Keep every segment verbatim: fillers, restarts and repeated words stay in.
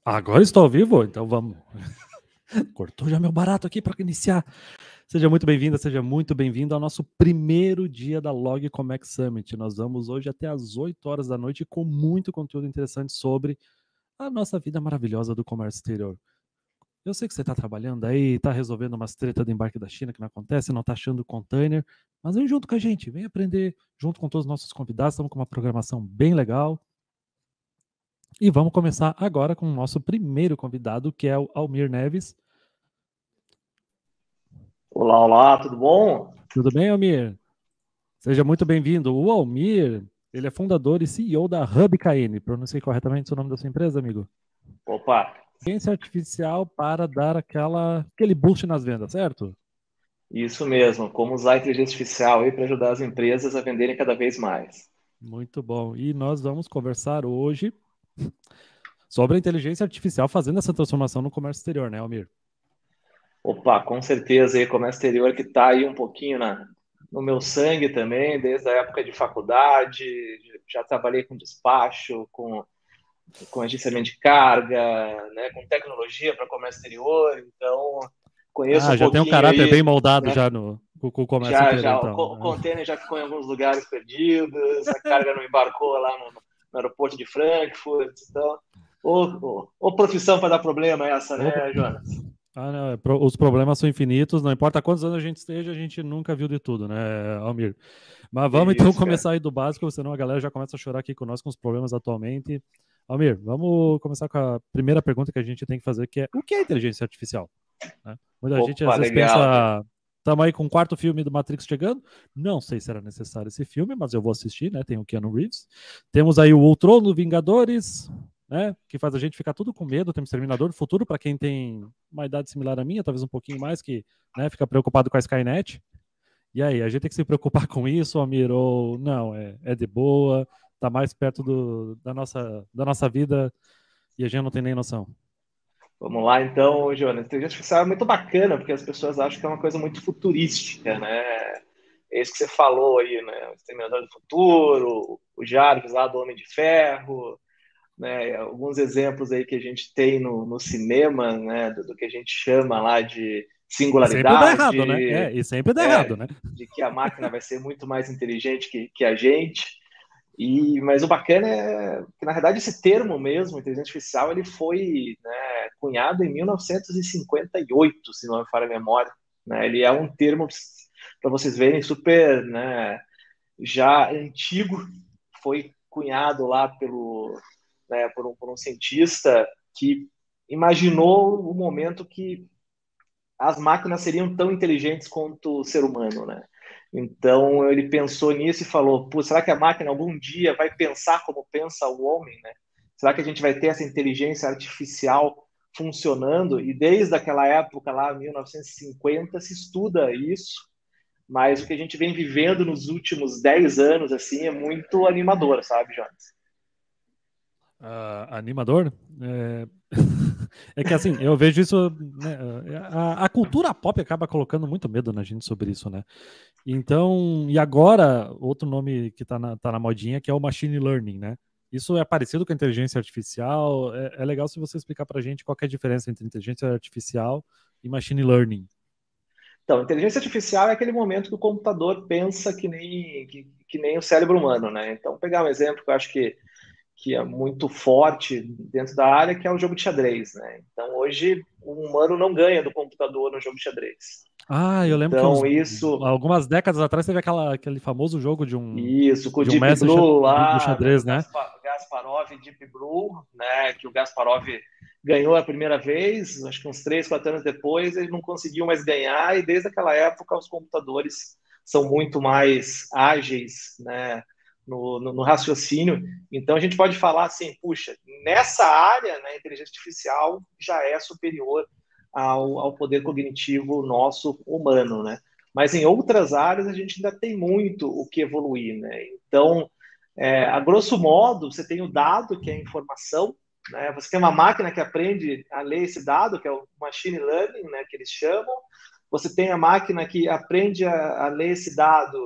Agora estou ao vivo? Então vamos. Cortou já meu barato aqui para iniciar. Seja muito bem-vinda, seja muito bem-vindo ao nosso primeiro dia da Logicomec Summit. Nós vamos hoje até às oito horas da noite com muito conteúdo interessante sobre a nossa vida maravilhosa do comércio exterior. Eu sei que você está trabalhando aí, está resolvendo umas treta do embarque da China que não acontece, não está achando container, mas vem junto com a gente, vem aprender junto com todos os nossos convidados. Estamos com uma programação bem legal. E vamos começar agora com o nosso primeiro convidado, que é o Almir Neves. Olá, olá, tudo bom? Tudo bem, Almir? Seja muito bem-vindo. O Almir, ele é fundador e C E O da Hub K N. Pronunciei corretamente o nome da sua empresa, amigo? Opa! Inteligência artificial para dar aquela, aquele boost nas vendas, certo? Isso mesmo, como usar a inteligência artificial aí para ajudar as empresas a venderem cada vez mais. Muito bom. E nós vamos conversar hoje sobre a inteligência artificial fazendo essa transformação no comércio exterior, né, Almir? Opa, com certeza aí, comércio exterior que está aí um pouquinho na, no meu sangue também, desde a época de faculdade, já trabalhei com despacho, com, com agenciamento de carga, né, com tecnologia para comércio exterior, então conheço Ah, um já tem um pouquinho caráter bem aí, moldado né? já no, com, com o comércio Já, inteiro, já, o, então. co- o container já ficou em alguns lugares perdidos, a carga não embarcou lá no, no aeroporto de Frankfurt. Então, ô, ô, ô profissão para dar problema essa, Opa. né, Jonas? Ah, não, é pro- os problemas são infinitos, não importa quantos anos a gente esteja, a gente nunca viu de tudo, né, Almir? Mas Que vamos então isso, cara. começar aí do básico, senão a galera já começa a chorar aqui conosco com os problemas atualmente. Almir, vamos começar com a primeira pergunta que a gente tem que fazer, que é o que é inteligência artificial? Né? Muita gente às Opa, vezes legal, cara. pensa, estamos aí com o quarto filme do Matrix chegando, não sei se era necessário esse filme, mas eu vou assistir, né? Tem o Keanu Reeves. Temos aí o Ultron no Vingadores, né? Que faz a gente ficar tudo com medo. Temos Terminador do Futuro, para quem tem uma idade similar à minha, talvez um pouquinho mais, que né, fica preocupado com a Skynet. E aí, a gente tem que se preocupar com isso, Almir, ou não, é, é de boa, tá mais perto do, da, nossa, da nossa vida e a gente não tem nem noção. Vamos lá, então, Jonas. Inteligência artificial é muito bacana, porque as pessoas acham que é uma coisa muito futurística, né? É isso que você falou aí, né? O Exterminador do Futuro, o Jarvis lá do Homem de Ferro, né? Alguns exemplos aí que a gente tem no, no cinema, né? Do, do que a gente chama lá de E sempre dá errado, né? singularidade, É, e sempre dá é, errado, né? de que a máquina vai ser muito mais inteligente que, que a gente. E, mas o bacana é que, na verdade, esse termo mesmo, inteligência artificial, ele foi, né, cunhado em mil novecentos e cinquenta e oito, se não me falha a memória. Né? Ele é um termo, para vocês verem, super, né, já antigo, foi cunhado lá pelo, né, por, um, por um cientista que imaginou o momento que as máquinas seriam tão inteligentes quanto o ser humano, né? Então ele pensou nisso e falou: Pô, será que a máquina algum dia vai pensar como pensa o homem, né? Será que a gente vai ter essa inteligência artificial funcionando? E desde aquela época lá, mil novecentos e cinquenta, se estuda isso. Mas o que a gente vem vivendo nos últimos dez anos assim é muito animador, sabe, Jonas? Uh, animador? É... é que assim, eu vejo isso, né, a, a cultura pop acaba colocando muito medo na gente sobre isso, né? Então, e agora, outro nome que tá na, tá na modinha, que é o machine learning, né? Isso é parecido com a inteligência artificial. É, é legal se você explicar pra gente qual que é a diferença entre inteligência artificial e machine learning. Então, inteligência artificial é aquele momento que o computador pensa que nem, que, que nem o cérebro humano, né? Então, pegar um exemplo que eu acho que que é muito forte dentro da área, que é o jogo de xadrez, né? Então, hoje, o humano não ganha do computador no jogo de xadrez. Ah, eu lembro que uns, Então, isso, algumas décadas atrás teve aquela, aquele famoso jogo de um, isso com o de um Deep mestre xa- Blue do, do lá, né, xadrez, do né? Gaspar, Gasparov e Deep Blue, né, que o Gasparov ganhou a primeira vez, acho que uns três, quatro anos depois, ele não conseguiu mais ganhar, e desde aquela época os computadores são muito mais ágeis, né, no, no, no raciocínio. Então a gente pode falar assim, puxa, nessa área, né, a inteligência artificial já é superior ao, ao poder cognitivo nosso humano, né? Mas em outras áreas a gente ainda tem muito o que evoluir, né? Então, é, a grosso modo, você tem o dado, que é a informação, né? Você tem uma máquina que aprende a ler esse dado, que é o machine learning, né, que eles chamam. Você tem a máquina que aprende a, a ler esse dado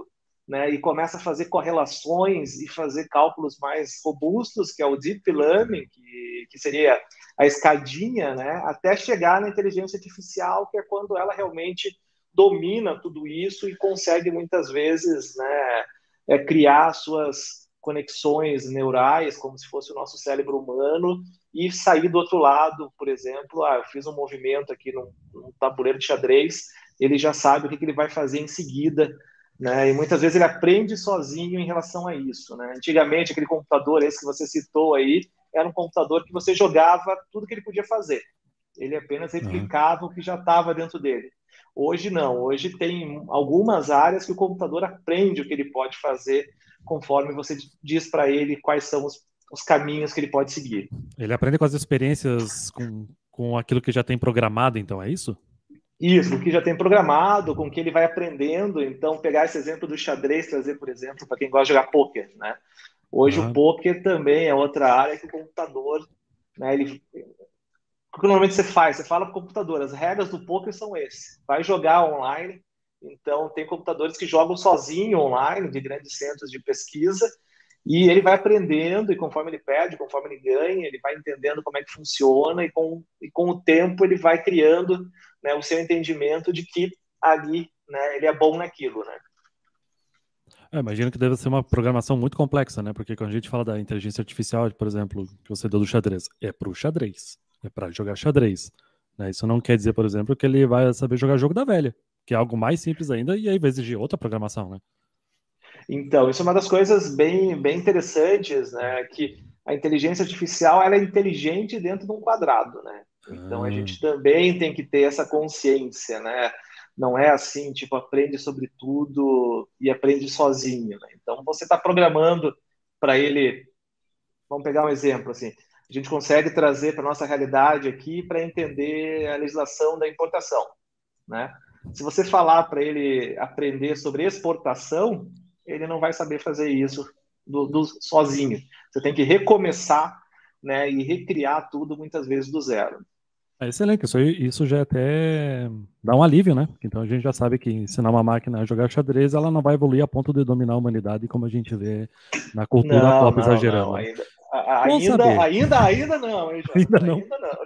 né, e começa a fazer correlações e fazer cálculos mais robustos, que é o Deep Learning, que, que seria a escadinha, né, até chegar na inteligência artificial, que é quando ela realmente domina tudo isso e consegue, muitas vezes, né, é, criar suas conexões neurais, como se fosse o nosso cérebro humano, e sair do outro lado, por exemplo, ah, eu fiz um movimento aqui num, num tabuleiro de xadrez, ele já sabe o que, que ele vai fazer em seguida, né? E muitas vezes ele aprende sozinho em relação a isso, né? Antigamente, aquele computador, esse que você citou aí, era um computador que você jogava tudo que ele podia fazer. Ele apenas replicava uhum. o que já estava dentro dele. Hoje não, hoje tem algumas áreas que o computador aprende o que ele pode fazer conforme você diz para ele quais são os, os caminhos que ele pode seguir. Ele aprende com as experiências, com, com aquilo que já tem programado, então, é isso? Isso, o que já tem programado, com o que ele vai aprendendo. Então, pegar esse exemplo do xadrez, trazer, por exemplo, para quem gosta de jogar pôquer, né? Hoje uhum. o pôquer também é outra área que o computador, né, ele... O que normalmente você faz? Você fala para o computador, as regras do pôquer são essas. Vai jogar online, então tem computadores que jogam sozinho online, de grandes centros de pesquisa, e ele vai aprendendo, e conforme ele perde, conforme ele ganha, ele vai entendendo como é que funciona, e com, e com o tempo ele vai criando, né, o seu entendimento de que ali, né, ele é bom naquilo, né? Eu imagino que deve ser uma programação muito complexa, né? Porque quando a gente fala da inteligência artificial, por exemplo, que você deu do xadrez, é pro xadrez, é para jogar xadrez, né? Isso não quer dizer, por exemplo, que ele vai saber jogar jogo da velha, que é algo mais simples ainda e aí vai exigir outra programação, né? Então, isso é uma das coisas bem, bem interessantes, né? Que a inteligência artificial, ela é inteligente dentro de um quadrado, né? Então, a gente também tem que ter essa consciência, né? Não é assim, tipo, aprende sobre tudo e aprende sozinho, né? Então, você está programando para ele... Vamos pegar um exemplo, assim. A gente consegue trazer para a nossa realidade aqui para entender a legislação da importação, né? Se você falar para ele aprender sobre exportação, ele não vai saber fazer isso do, do, sozinho. Você tem que recomeçar, né, e recriar tudo muitas vezes do zero. É excelente, isso, isso já até dá um alívio, né? Então a gente já sabe que ensinar uma máquina a jogar xadrez, ela não vai evoluir a ponto de dominar a humanidade, como a gente vê na cultura não, pop não, exagerando. Não, né? ainda, ainda, ainda, ainda não, hein, ainda não. Ainda não.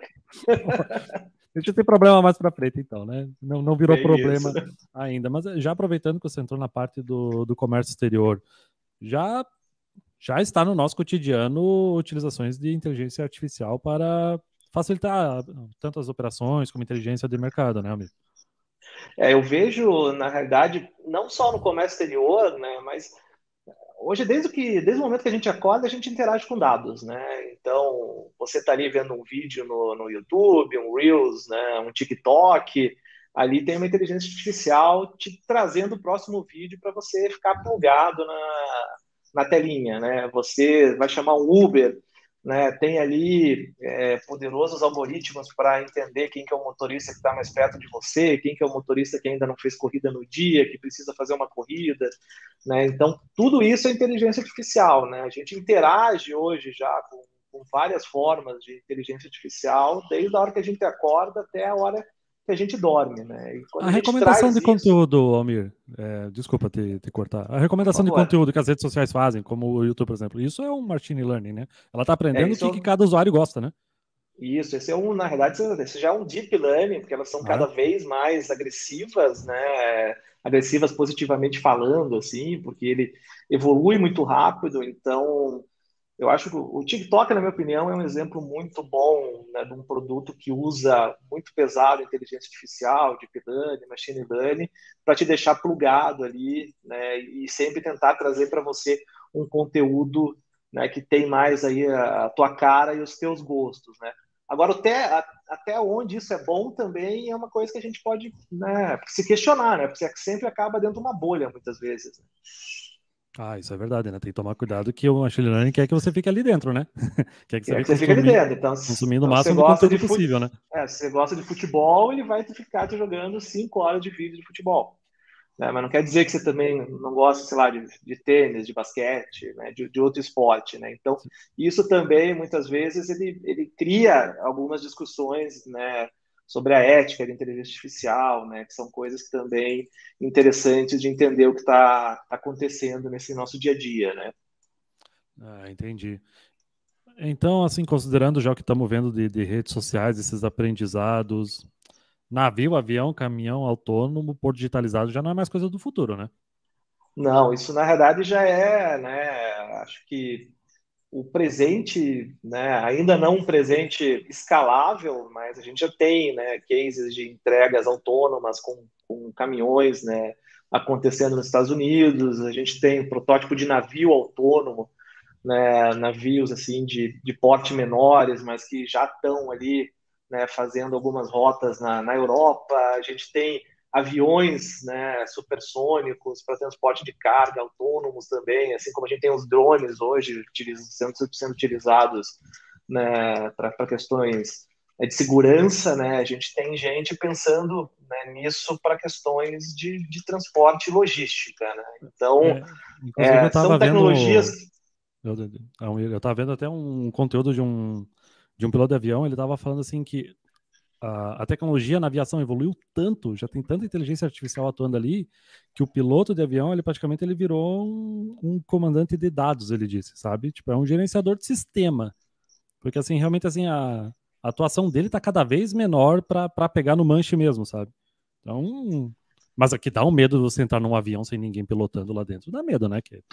A gente tem problema mais para frente, então, né? Não, não virou Bem problema isso. ainda. Mas já aproveitando que você entrou na parte do, do comércio exterior, já, já está no nosso cotidiano utilizações de inteligência artificial para facilitar tanto as operações como inteligência de mercado, né, amigo? É, eu vejo, na realidade, não só no comércio exterior, né, mas hoje, desde, que, desde o momento que a gente acorda, a gente interage com dados, né? Então, você está ali vendo um vídeo no, no YouTube, um Reels, né, um TikTok, ali tem uma inteligência artificial te trazendo o próximo vídeo para você ficar plugado na, na telinha, né? Você vai chamar um Uber, né? Tem ali é, poderosos algoritmos para entender quem que é o motorista que está mais perto de você, quem que é o motorista que ainda não fez corrida no dia, que precisa fazer uma corrida, né? Então, tudo isso é inteligência artificial, né? A gente interage hoje já com, com várias formas de inteligência artificial, desde a hora que a gente acorda até a hora que a gente dorme, né? E quando a, a, a recomendação de isso... conteúdo, Almir, é, desculpa te, te cortar, a recomendação de conteúdo que as redes sociais fazem, como o YouTube, por exemplo, isso é um machine learning, né? Ela está aprendendo é, o que, é... que cada usuário gosta, né? Isso, esse é um, na verdade, esse já é um deep learning, porque elas são ah. cada vez mais agressivas, né? Agressivas positivamente falando, assim, porque ele evolui muito rápido, então eu acho que o TikTok, na minha opinião, é um exemplo muito bom, né, de um produto que usa muito pesado inteligência artificial, deep learning, machine learning, para te deixar plugado ali, né, e sempre tentar trazer para você um conteúdo, né, que tem mais aí a, a tua cara e os teus gostos, né. Agora, até, a, até onde isso é bom também é uma coisa que a gente pode, né, se questionar, né, porque sempre acaba dentro de uma bolha, muitas vezes, né? Ah, isso é verdade, né? Tem que tomar cuidado que o machine learning quer que você fique ali dentro, né? Quer que você, quer que você fique ali dentro. Então, consumindo então, o máximo de conteúdo de possível, né? É, se você gosta de futebol, ele vai ficar te jogando cinco horas de vídeo de futebol. Né? Mas não quer dizer que você também não gosta, sei lá, de, de tênis, de basquete, né? de, de outro esporte, né? Então, isso também, muitas vezes, ele, ele cria algumas discussões, né, sobre a ética de inteligência artificial, né, que são coisas que também interessantes de entender o que está tá acontecendo nesse nosso dia a dia, né? Ah, entendi. Então, assim, considerando já o que estamos vendo de, de redes sociais, esses aprendizados, navio, avião, caminhão autônomo, por digitalizado, já não é mais coisa do futuro, né? Não, isso na verdade já é, né, acho que o presente, né, ainda não um presente escalável, mas a gente já tem, né, cases de entregas autônomas com, com caminhões, né, acontecendo nos Estados Unidos. A gente tem protótipo de navio autônomo, né, navios assim de, de porte menores, mas que já estão ali, né, fazendo algumas rotas na, na Europa. A gente tem aviões, né, supersônicos para transporte de carga autônomos também, assim como a gente tem os drones hoje sendo, sendo utilizados, né, para questões de segurança, né? A gente tem gente pensando, né, nisso para questões de, de transporte e logística, né? Então, É, inclusive, eu é, estava são tecnologias. vendo. Eu, eu eu tava vendo até um conteúdo de um, de um piloto de avião, ele estava falando assim que a, a tecnologia na aviação evoluiu tanto, já tem tanta inteligência artificial atuando ali, que o piloto de avião, ele praticamente ele virou um, um comandante de dados, ele disse, sabe? Tipo, é um gerenciador de sistema. Porque, assim, realmente, assim, a, a atuação dele tá cada vez menor para pegar no manche mesmo, sabe? Então, mas aqui dá um medo de você entrar num avião sem ninguém pilotando lá dentro. Dá medo, né? Que,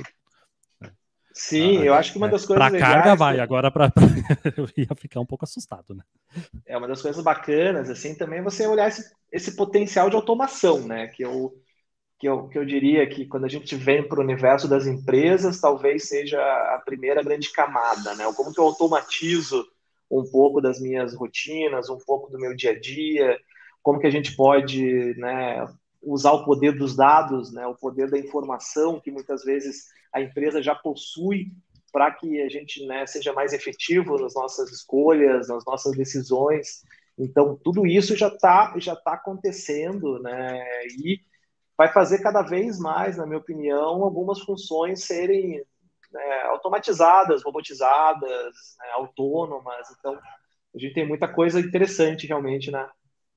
Sim, a, eu acho que uma é, das para coisas carga legais vai, agora para eu ia ficar um pouco assustado, né? é uma das coisas bacanas, assim, também você olhar esse, esse potencial de automação, né? Que eu, que eu, que eu diria que quando a gente vem para o universo das empresas, talvez seja a primeira grande camada, né? Como que eu automatizo um pouco das minhas rotinas, um pouco do meu dia a dia, como que a gente pode, né, usar o poder dos dados, né, o poder da informação que muitas vezes a empresa já possui para que a gente, né, seja mais efetivo nas nossas escolhas, nas nossas decisões. Então, tudo isso já está já tá acontecendo, né? E vai fazer cada vez mais, na minha opinião, algumas funções serem, né, automatizadas, robotizadas, né, autônomas. Então, a gente tem muita coisa interessante realmente na,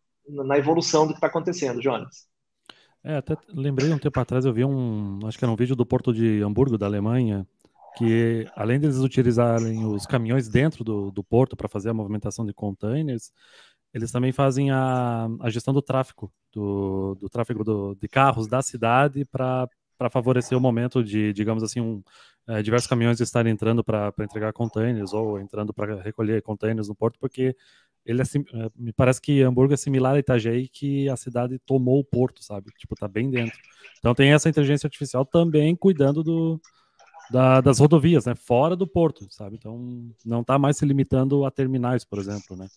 na evolução do que está acontecendo, Jonas. É, até lembrei um tempo atrás, eu vi um, acho que era um vídeo do Porto de Hamburgo, da Alemanha, que além deles utilizarem os caminhões dentro do, do porto para fazer a movimentação de containers, eles também fazem a, a gestão do tráfego, do, do tráfego do, de carros da cidade para para favorecer o momento de, digamos assim, um, é, diversos caminhões estarem entrando para entregar containers ou entrando para recolher containers no porto, porque ele é, é, me parece que Hamburgo é similar a Itajaí, que a cidade tomou o porto, sabe? Tipo, tá bem dentro. Então tem essa inteligência artificial também cuidando do, da, das rodovias, né? Fora do porto, sabe? Então não tá mais se limitando a terminais, por exemplo, né?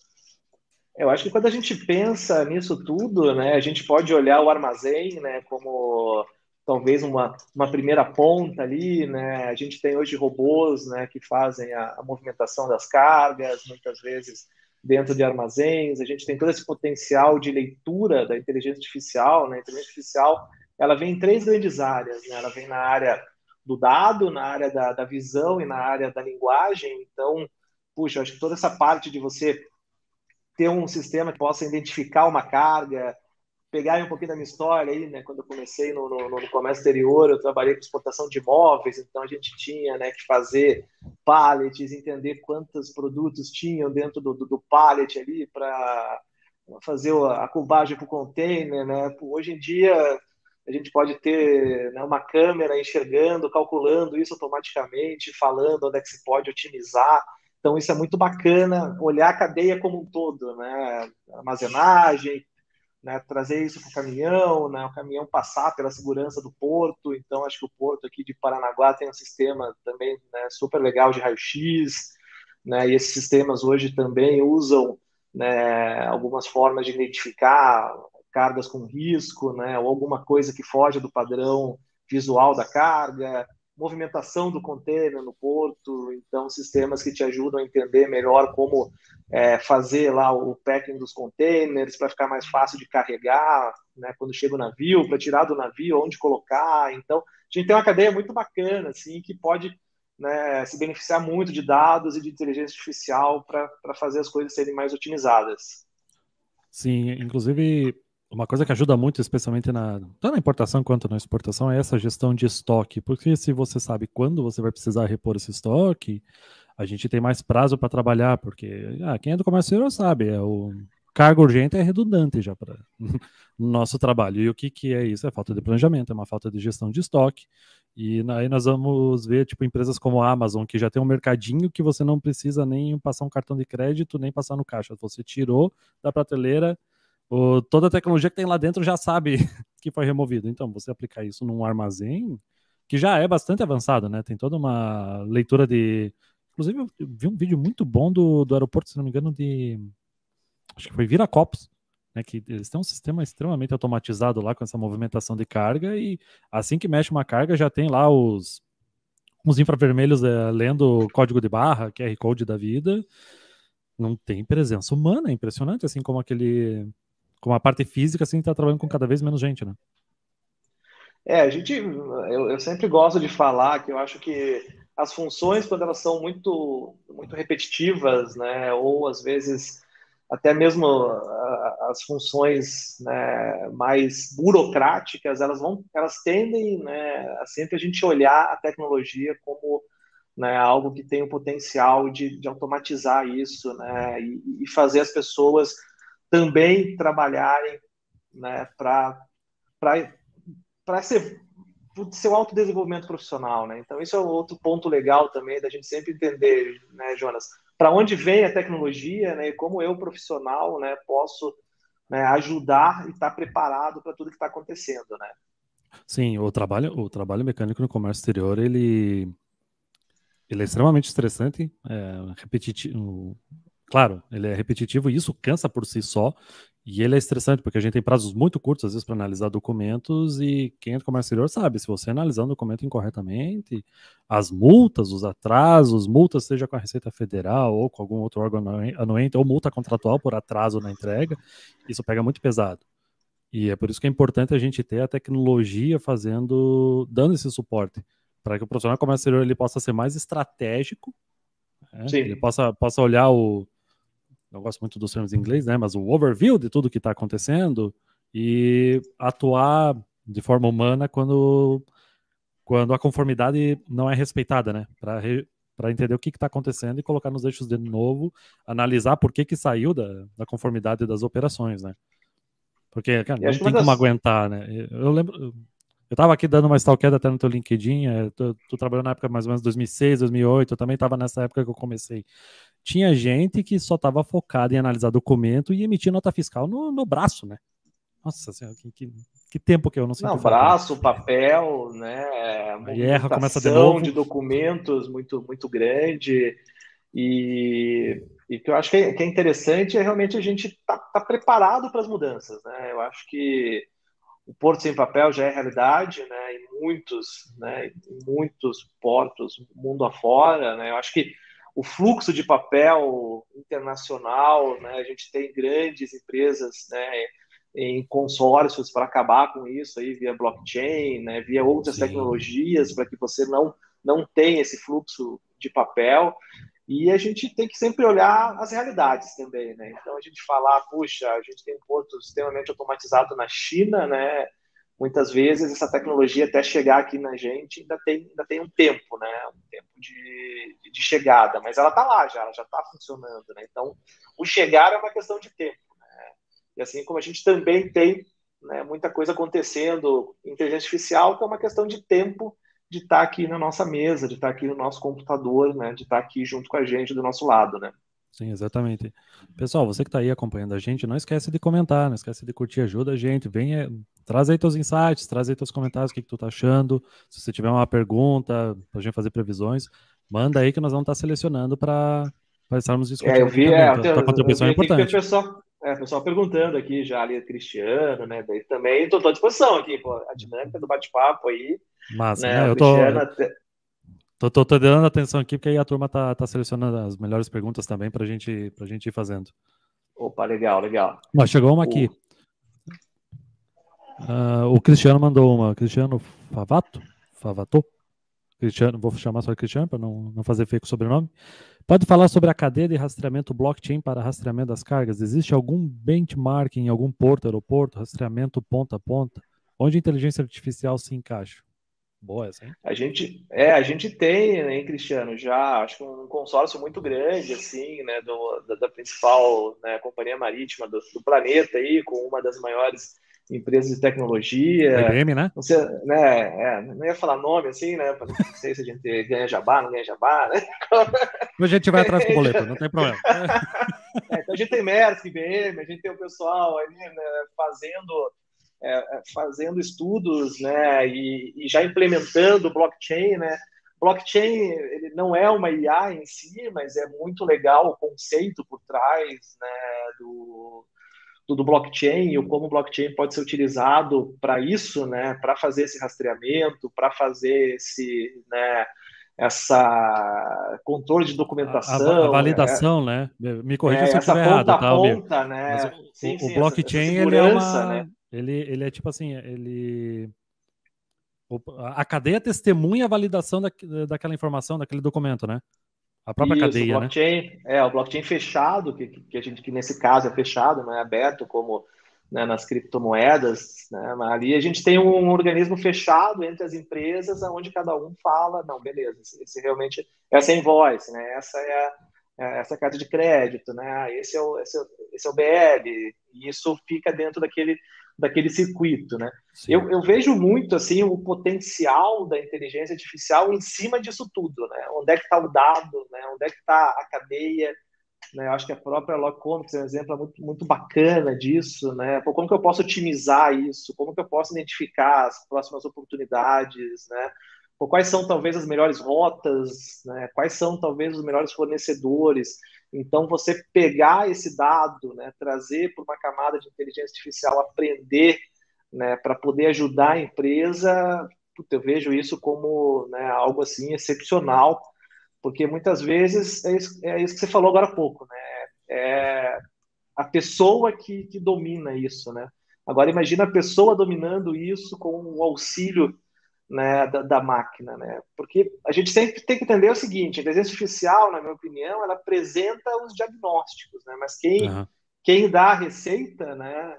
Eu acho que quando a gente pensa nisso tudo, né, a gente pode olhar o armazém, né, como talvez uma, uma primeira ponta ali, né? A gente tem hoje robôs, né, que fazem a, a movimentação das cargas, muitas vezes dentro de armazéns. A gente tem todo esse potencial de leitura da inteligência artificial, né? A inteligência artificial, ela vem em três grandes áreas, né? Ela vem na área do dado, na área da, da visão e na área da linguagem. Então, puxa, eu acho que toda essa parte de você ter um sistema que possa identificar uma carga, pegar um pouquinho da minha história aí, né? Quando eu comecei no, no, no comércio exterior, eu trabalhei com exportação de imóveis, então a gente tinha, né, que fazer pallets, entender quantos produtos tinham dentro do, do, do pallet ali para fazer a cubagem para o container, né? Hoje em dia a gente pode ter, né, uma câmera enxergando, calculando isso automaticamente, falando onde é que se pode otimizar. Então, isso é muito bacana, olhar a cadeia como um todo, né? Armazenagem, né? Trazer isso para o caminhão, né? O caminhão passar pela segurança do porto. Então, acho que o porto aqui de Paranaguá tem um sistema também, né, super legal de raio-x, né? E esses sistemas hoje também usam, né, algumas formas de identificar cargas com risco, né? Ou alguma coisa que foge do padrão visual da carga, movimentação do container no porto. Então, sistemas que te ajudam a entender melhor como é, fazer lá o packing dos containers para ficar mais fácil de carregar, né, quando chega o navio, para tirar do navio, onde colocar. Então, a gente tem uma cadeia muito bacana, assim, que pode, né, se beneficiar muito de dados e de inteligência artificial para fazer as coisas serem mais otimizadas. Sim, inclusive, uma coisa que ajuda muito, especialmente na, tanto na importação quanto na exportação, é essa gestão de estoque. Porque se você sabe quando você vai precisar repor esse estoque, a gente tem mais prazo para trabalhar, porque ah, quem é do comércio exterior sabe, é o cargo urgente é redundante já para no nosso trabalho. E o que, que é isso? É falta de planejamento, é uma falta de gestão de estoque. E aí nós vamos ver tipo empresas como a Amazon, que já tem um mercadinho que você não precisa nem passar um cartão de crédito, nem passar no caixa. Você tirou da prateleira, o, toda a tecnologia que tem lá dentro já sabe que foi removido. Então, você aplicar isso num armazém, que já é bastante avançado, né? Tem toda uma leitura de... Inclusive, eu vi um vídeo muito bom do, do aeroporto, se não me engano, de... Acho que foi Viracopos, né? Que eles têm um sistema extremamente automatizado lá com essa movimentação de carga e assim que mexe uma carga já tem lá os, os infravermelhos é, lendo o código de barra, Q R Code da vida. Não tem presença humana, é impressionante, assim como aquele... Como a parte física, assim, tá trabalhando com cada vez menos gente, né? É, a gente, eu, eu sempre gosto de falar que eu acho que as funções, quando elas são muito, muito repetitivas, né, ou às vezes até mesmo a- as funções, né, mais burocráticas, elas vão, elas tendem, né, a sempre a gente olhar a tecnologia como, né, algo que tem o potencial de, de automatizar isso, né, e, e fazer as pessoas também trabalharem, né, para para ser seu autodesenvolvimento profissional, né? Então, isso é outro ponto legal também da gente sempre entender, né, Jonas, para onde vem a tecnologia, né, e como eu, profissional, né, posso, né, ajudar e estar preparado para tudo que está acontecendo, né? Sim, o trabalho, o trabalho mecânico no comércio exterior, ele, ele é extremamente estressante, é repetitivo. Claro, ele é repetitivo e isso cansa por si só. E ele é estressante, porque a gente tem prazos muito curtos, às vezes, para analisar documentos, e quem é do comércio exterior sabe, se você analisar um documento incorretamente, as multas, os atrasos, multas seja com a Receita Federal ou com algum outro órgão anuente, ou multa contratual por atraso na entrega, isso pega muito pesado. E é por isso que é importante a gente ter a tecnologia fazendo, dando esse suporte, para que o profissional do comércio exterior ele possa ser mais estratégico, né? Ele Sim. possa, possa olhar o, não gosto muito dos termos em inglês, né? Mas o overview de tudo que está acontecendo e atuar de forma humana quando, quando a conformidade não é respeitada, né? Para para entender o que está acontecendo e colocar nos eixos de novo, analisar por que, que saiu da, da conformidade das operações, né? Porque, cara, E não acho que uma tem como das, aguentar, né? Eu lembro, eu tava aqui dando uma stalkeada até no teu LinkedIn, é, tu, tu trabalhou na época mais ou menos dois mil e seis, dois mil e oito, eu também tava nessa época que eu comecei. Tinha gente que só tava focada em analisar documento e emitir nota fiscal no, no braço, né? Nossa senhora, que, que, que tempo que eu não sinto não, falta, né? braço, papel, né, Aí erra, começa de movimentação de novo. documentos muito, muito grande. E, e que eu acho que é, que é interessante é realmente a gente estar tá, tá preparado para as mudanças, né? Eu acho que o Porto Sem Papel já é realidade, né? Em muitos, né? Em muitos portos, mundo afora, né? Eu acho que o fluxo de papel internacional, né? A gente tem grandes empresas, né? Em consórcios para acabar com isso aí via blockchain, né? Via outras Sim, tecnologias para que você não não tenha esse fluxo de papel. E a gente tem que sempre olhar as realidades também, né? Então a gente falar, puxa, a gente tem um porto extremamente automatizado na China, né? Muitas vezes essa tecnologia até chegar aqui na gente ainda tem, ainda tem um tempo, né? Um tempo de, de chegada, mas ela está lá já, ela já está funcionando, né? Então o chegar é uma questão de tempo, né? E assim como a gente também tem, né, muita coisa acontecendo, inteligência artificial, que é uma questão de tempo de estar aqui na nossa mesa, de estar aqui no nosso computador, né, de estar aqui junto com a gente do nosso lado, né? sim, exatamente. Pessoal, você que está aí acompanhando a gente, não esquece de comentar, não esquece de curtir, ajuda a gente. Venha, traz aí teus insights, traz aí teus comentários, o que, que tu tá achando. Se você tiver uma pergunta, para a gente fazer previsões, manda aí que nós vamos estar selecionando para estarmos É, eu discutindo aqui vi, é, também. eu, Tua, tua tenho- eu contribuição vi é aqui que tem importante. pessoal, é, pessoal perguntando aqui já ali, Cristiano, né? Daí também estou à disposição aqui, pô, a dinâmica do bate-papo aí, Massa, né? né? O Eu tô, Cristiano até... tô, tô, tô dando atenção aqui porque aí a turma tá, tá selecionando as melhores perguntas também para gente, pra gente ir fazendo. Opa, legal, legal. Ó, chegou uma O, aqui. Ah, o Cristiano mandou uma. Cristiano Favato? Favato? Cristiano, vou chamar só de Cristiano para não, não fazer feio com o sobrenome. Pode falar sobre a cadeia de rastreamento blockchain para rastreamento das cargas? Existe algum benchmarking em algum porto, aeroporto, rastreamento ponta a ponta? Onde a inteligência artificial se encaixa? Boa essa, hein? A gente, é, a gente tem, né, Cristiano, já acho que um consórcio muito grande, assim, né, do, da, da principal, né, companhia marítima do, do planeta aí, com uma das maiores empresas de A tecnologia. I B M, né? Não sei, né, é, não ia falar nome assim, né, para não sei se a gente ganha jabá, não ganha jabá, né? A gente vai atrás com o boleto, não tem problema. É, então a gente tem Maersk, I B M, a gente tem o pessoal ali, né, fazendo é, fazendo estudos, né, e, e já implementando blockchain, né. Blockchain, ele não é uma I A em si, mas é muito legal o conceito por trás, né, do, do, do blockchain e como o blockchain pode ser utilizado para isso, né, para fazer esse rastreamento, para fazer esse, né, essa controle de A, a, a documentação, é, validação, né? Me corrija é, se eu essa estiver ponta errado, a tá, Almir? ponta, Mas o, né? Sim, o, o sim, essa, essa blockchain, ele é segurança, né? uma... Ele, ele é tipo assim, ele... A cadeia testemunha a validação da, daquela informação, daquele documento, né? A própria Isso, o cadeia, né? blockchain, é, o blockchain fechado, que, que a gente, que nesse caso é fechado, não é aberto como, né, nas criptomoedas, né? Mas ali a gente tem um organismo fechado entre as empresas, onde cada um fala, não, beleza, esse, esse realmente, essa é a invoice, né? Essa é a, é essa é a carta de crédito, né? Ah, esse é o, esse é o, esse é o B L, e isso fica dentro daquele, daquele circuito, né? Sim. Eu, eu vejo muito assim o potencial da inteligência artificial em cima disso tudo, né? Onde é que está o dado, né? Onde é que está a cadeia, né? Eu acho que a própria Logcomics é um exemplo muito, muito bacana disso, né? Pô, como que eu posso otimizar isso? Como que eu posso identificar as próximas oportunidades, né? Pô, quais são talvez as melhores rotas, né? Quais são talvez os melhores fornecedores? Então, você pegar esse dado, né? Trazer para uma camada de inteligência artificial, aprender, né, para poder ajudar a empresa, eu vejo isso como, né, algo assim excepcional, porque muitas vezes é isso, é isso que você falou agora há pouco, né? É a pessoa que, que domina isso, né? Agora imagina a pessoa dominando isso com o auxílio, né, da, da máquina, né? Porque a gente sempre tem que entender o seguinte: a inteligência artificial, na minha opinião, ela apresenta os diagnósticos, né? Mas quem Uhum. quem dá a receita, né,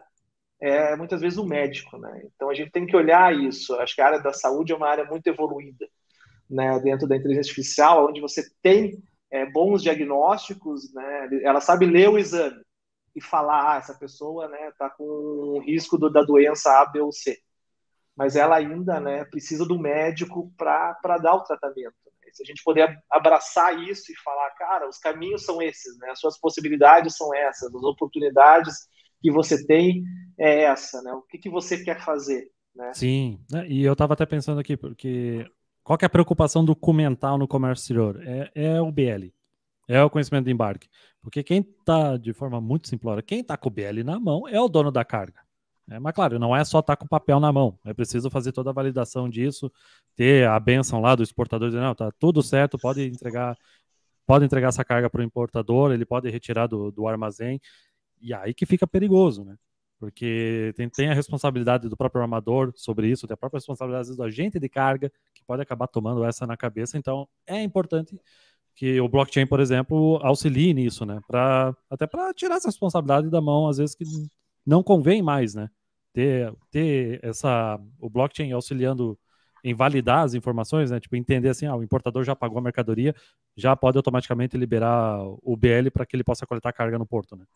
é muitas vezes o médico, né? Então a gente tem que olhar isso. Acho que a área da saúde é uma área muito evoluída, né? Dentro da inteligência artificial, onde você tem é, bons diagnósticos, né? Ela sabe ler o exame e falar, ah, essa pessoa, né, está com um risco do, da doença A, B ou C. Mas ela ainda, né, precisa do médico para dar o tratamento. Né? Se a gente puder abraçar isso e falar, cara, os caminhos são esses, né? As suas possibilidades são essas, as oportunidades que você tem é essa, né? O que, que você quer fazer, né? Sim, né? E eu estava até pensando aqui, porque qual que é a preocupação documental no comércio exterior? É, é o B L, é o conhecimento de embarque. Porque quem está, de forma muito simplória, quem está com o B L na mão é o dono da carga. É, mas claro, não é só estar com o papel na mão, é preciso fazer toda a validação disso, ter a benção lá do exportador, dizer, não, tá tudo certo, pode entregar, pode entregar essa carga para o importador, ele pode retirar do, do armazém, e aí que fica perigoso, né? Porque tem, tem a responsabilidade do próprio armador sobre isso, tem a própria responsabilidade do agente de carga, que pode acabar tomando essa na cabeça. Então, é importante que o blockchain, por exemplo, auxilie nisso, né? Pra, até para tirar essa responsabilidade da mão, às vezes que não convém mais, né? Ter, ter essa, o blockchain auxiliando em validar as informações, né? Tipo, entender assim, ah, o importador já pagou a mercadoria, já pode automaticamente liberar o B L para que ele possa coletar carga no porto, né?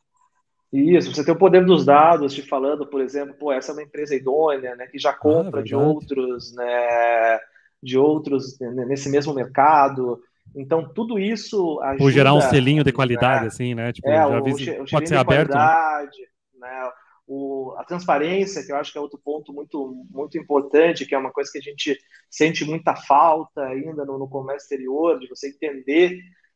Isso, você tem o poder dos dados te falando, por exemplo, pô, essa é uma empresa idônea, né, que já Ah, compra de verdade. outros, né, de outros né, nesse mesmo mercado. Então, tudo isso Por gerar um ajuda, selinho de qualidade, né, assim, né? é Tipo, já o, avisa, che- o pode cheirinho ser de aberto, né? qualidade, né, o, a transparência, que eu acho que é outro ponto muito, muito importante, que é uma coisa que a gente sente muita falta ainda no, no comércio exterior, de você entender,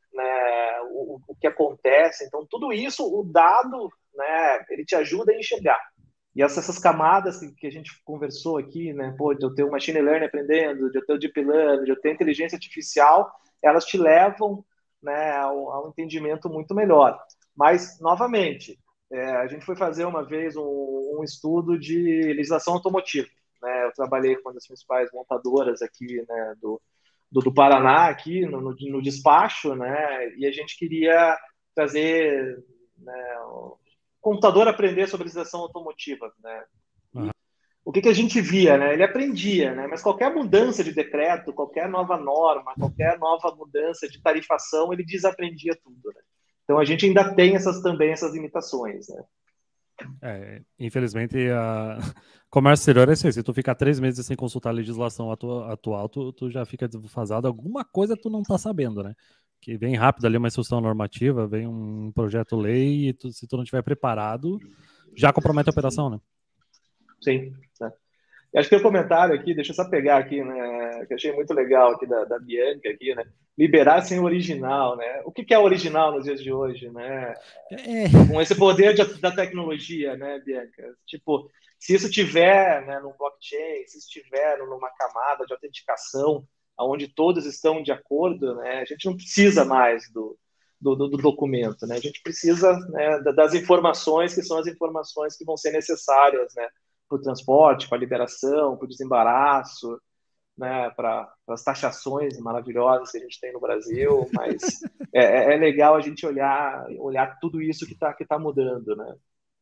né, o, o que acontece. Então, tudo isso, o dado, né, ele te ajuda a enxergar. E essas, essas camadas que, que a gente conversou aqui, né, pô, de eu ter o machine learning aprendendo, de eu ter o deep learning, de eu ter inteligência artificial, elas te levam, né, ao, ao entendimento muito melhor. Mas, novamente, é, a gente foi fazer uma vez um, um estudo de legislação automotiva. Né? Eu trabalhei com uma das principais montadoras aqui, né, do, do, do Paraná aqui no, no, no despacho, né? E a gente queria trazer, né, o computador aprender sobre legislação automotiva, né? Uhum. O que, que a gente via, né? Ele aprendia, né? Mas qualquer mudança de decreto, qualquer nova norma, qualquer nova mudança de tarifação, ele desaprendia tudo, né? Então a gente ainda tem essas também essas limitações, né? É, infelizmente, a comércio exterior é isso aí. Se tu ficar três meses sem consultar a legislação atu atual, tu, tu já fica desfasado. Alguma coisa tu não tá sabendo, né? Que vem rápido ali uma instrução normativa, vem um projeto-lei e tu, se tu não estiver preparado, já compromete a operação, né? Sim. Né? Acho que tem um comentário aqui, deixa eu só pegar aqui, né? Que eu achei muito legal aqui da, da Bianca aqui, né? Liberar sem original, né? O que, que é original nos dias de hoje, né? É. Com esse poder de, da tecnologia, né, Bianca? Tipo, se isso tiver, né, no blockchain, se isso tiver numa camada de autenticação, onde todos estão de acordo, né? A gente não precisa mais do, do, do documento, né? A gente precisa, né, das informações que são as informações que vão ser necessárias, né? Para o transporte, para a liberação, para o desembaraço, né, para as taxações maravilhosas que a gente tem no Brasil, mas é, é legal a gente olhar, olhar tudo isso que está que tá mudando, né?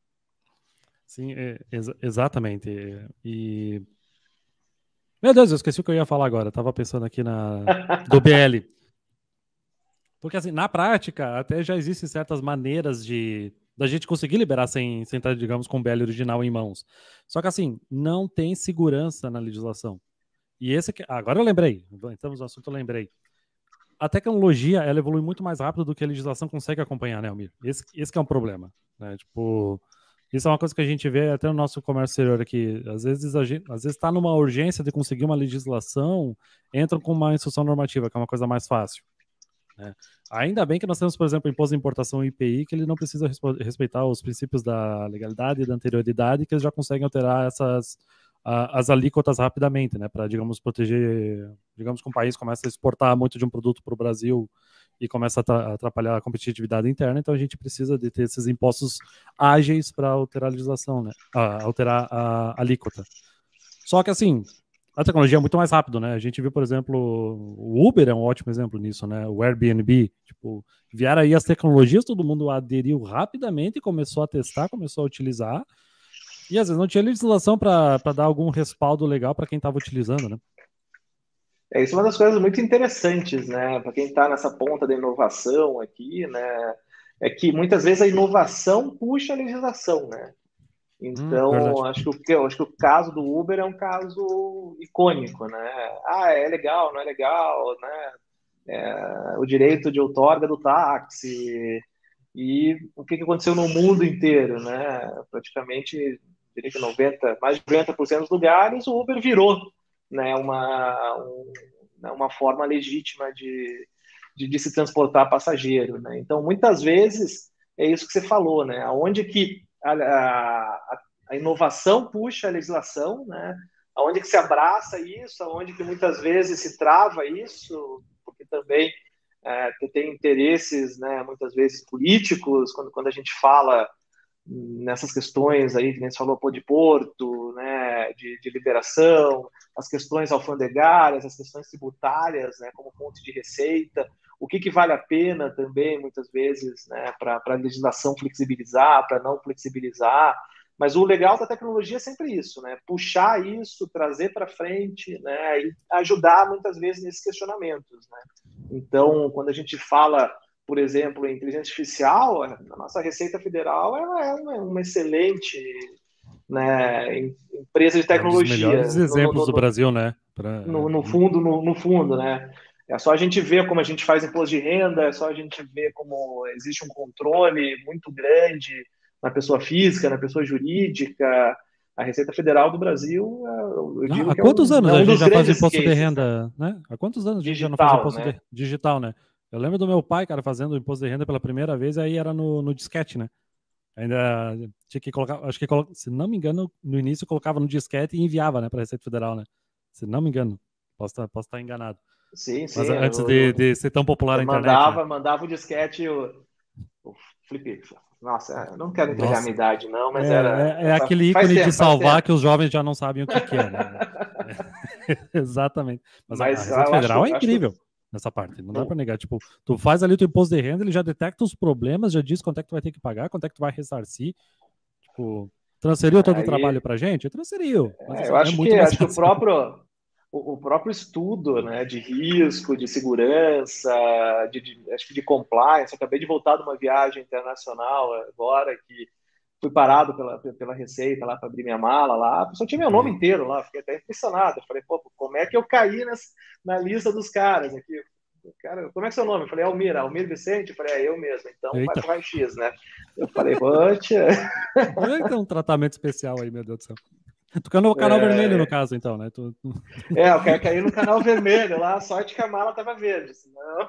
Sim, é, ex exatamente. E meu Deus, eu esqueci o que eu ia falar agora. Eu tava pensando aqui na do B L. Porque assim, na prática, até já existem certas maneiras de da gente conseguir liberar sem, sem estar, digamos, com o B L original em mãos. Só que assim, não tem segurança na legislação. E esse aqui, agora eu lembrei, entramos no assunto, eu lembrei. A tecnologia, ela evolui muito mais rápido do que a legislação consegue acompanhar, né, Almir? Esse, esse que é um problema, né? Tipo, isso é uma coisa que a gente vê até no nosso comércio exterior aqui. Às vezes a gente, às vezes está numa urgência de conseguir uma legislação, entram com uma instrução normativa, que é uma coisa mais fácil. Né? Ainda bem que nós temos, por exemplo, o imposto de importação I P I, que ele não precisa respeitar os princípios da legalidade e da anterioridade, que eles já conseguem alterar essas a, as alíquotas rapidamente, né? Para, digamos, proteger, digamos que um país começa a exportar muito de um produto para o Brasil e começa a atrapalhar a competitividade interna, então a gente precisa de ter esses impostos ágeis para alterar a legislação, né? A, alterar a alíquota. Só que assim, a tecnologia é muito mais rápido, né? A gente viu, por exemplo, o Uber é um ótimo exemplo nisso, né? O Airbnb, tipo, vieram aí as tecnologias, todo mundo aderiu rapidamente, começou a testar, começou a utilizar, e às vezes não tinha legislação para dar algum respaldo legal para quem estava utilizando, né? É, isso é uma das coisas muito interessantes, né? Para quem está nessa ponta da inovação aqui, né? É que muitas vezes a inovação puxa a legislação, né? Hum, Então, verdade. acho que, o, acho que o caso do Uber é um caso icônico, né? Ah, é legal, não é legal, né? É, o direito de outorga do táxi. E o que, que aconteceu no mundo inteiro, né? Praticamente, diria que noventa, mais de noventa por cento dos lugares, o Uber virou, né, uma, um, uma forma legítima de, de, de, se transportar passageiro, né? Então, muitas vezes, é isso que você falou, né? Onde que a, a, a inovação puxa a legislação, né? Aonde que se abraça isso, aonde que muitas vezes se trava isso, porque também é, tem interesses, né, muitas vezes políticos, quando, quando a gente fala nessas questões aí, que nem você falou, pô, de porto, né, de, de liberação, as questões alfandegárias, as questões tributárias, né, como fonte de receita, o que, que vale a pena também, muitas vezes, né, para a legislação flexibilizar, para não flexibilizar. Mas o legal da tecnologia é sempre isso, né? Puxar isso, trazer para frente, né? E ajudar muitas vezes nesses questionamentos, né? Então, quando a gente fala, por exemplo, em inteligência artificial, a nossa Receita Federal ela é uma, uma excelente, né, empresa de É um dos tecnologia. melhores No, no, exemplos no, do Brasil, né? Pra... no, no fundo, no, no fundo, né? É só a gente ver como a gente faz imposto de renda, é só a gente ver como existe um controle muito grande na pessoa física, na pessoa jurídica. A Receita Federal do Brasil, eu Ah, digo há que é quantos um, anos é a um gente dos já faz grandes imposto de cases, né? renda, né? Há quantos anos a gente já não faz Digital, imposto né? de digital, né? Eu lembro do meu pai, cara, fazendo imposto de renda pela primeira vez, aí era no, no disquete, né? Ainda tinha que colocar, acho que, se não me engano, no início colocava no disquete e enviava, né, para a Receita Federal, né? Se não me engano, posso estar posso estar enganado. Sim, Mas sim. antes Eu, de, eu, de ser tão popular você a internet, né? mandava, mandava o disquete, o, o flip, Nossa, eu não quero entregar Nossa. a minha idade, não, mas é, era... É, é aquele faz ícone tempo, de faz salvar tempo. que os jovens já não sabem o que, que é, né? É, exatamente. Mas, a, a Mas Receita eu acho Federal que, é acho que incrível nessa parte, não dá não, para negar. Tipo, tu faz ali o teu imposto de renda, ele já detecta os problemas, já diz quanto é que tu vai ter que pagar, quanto é que tu vai ressarcir. Tipo, transferiu todo o trabalho aí, pra gente? Transferiu. Mas é, eu assim, é acho que muito mais acho que o fácil. próprio o, o próprio estudo, né, de risco, de segurança, de, de, acho que de compliance. Eu acabei de voltar de uma viagem internacional agora que fui parado pela, pela Receita lá para abrir minha mala lá. A pessoa tinha meu nome Sim. inteiro lá, fiquei até impressionado. Eu falei, pô, como é que eu caí nessa, na lista dos caras aqui? Cara, como é que é seu nome? Eu falei, Almir, Almir Vicente? Eu falei, é eu mesmo, então vai Eita. pro raio-x, né? Eu falei, poxa. É, tem um tratamento especial aí, meu Deus do céu. Tu caiu no canal vermelho, no É, caso, então, né? Tu... é, eu quero cair no canal vermelho lá, sorte que a mala tava verde, senão,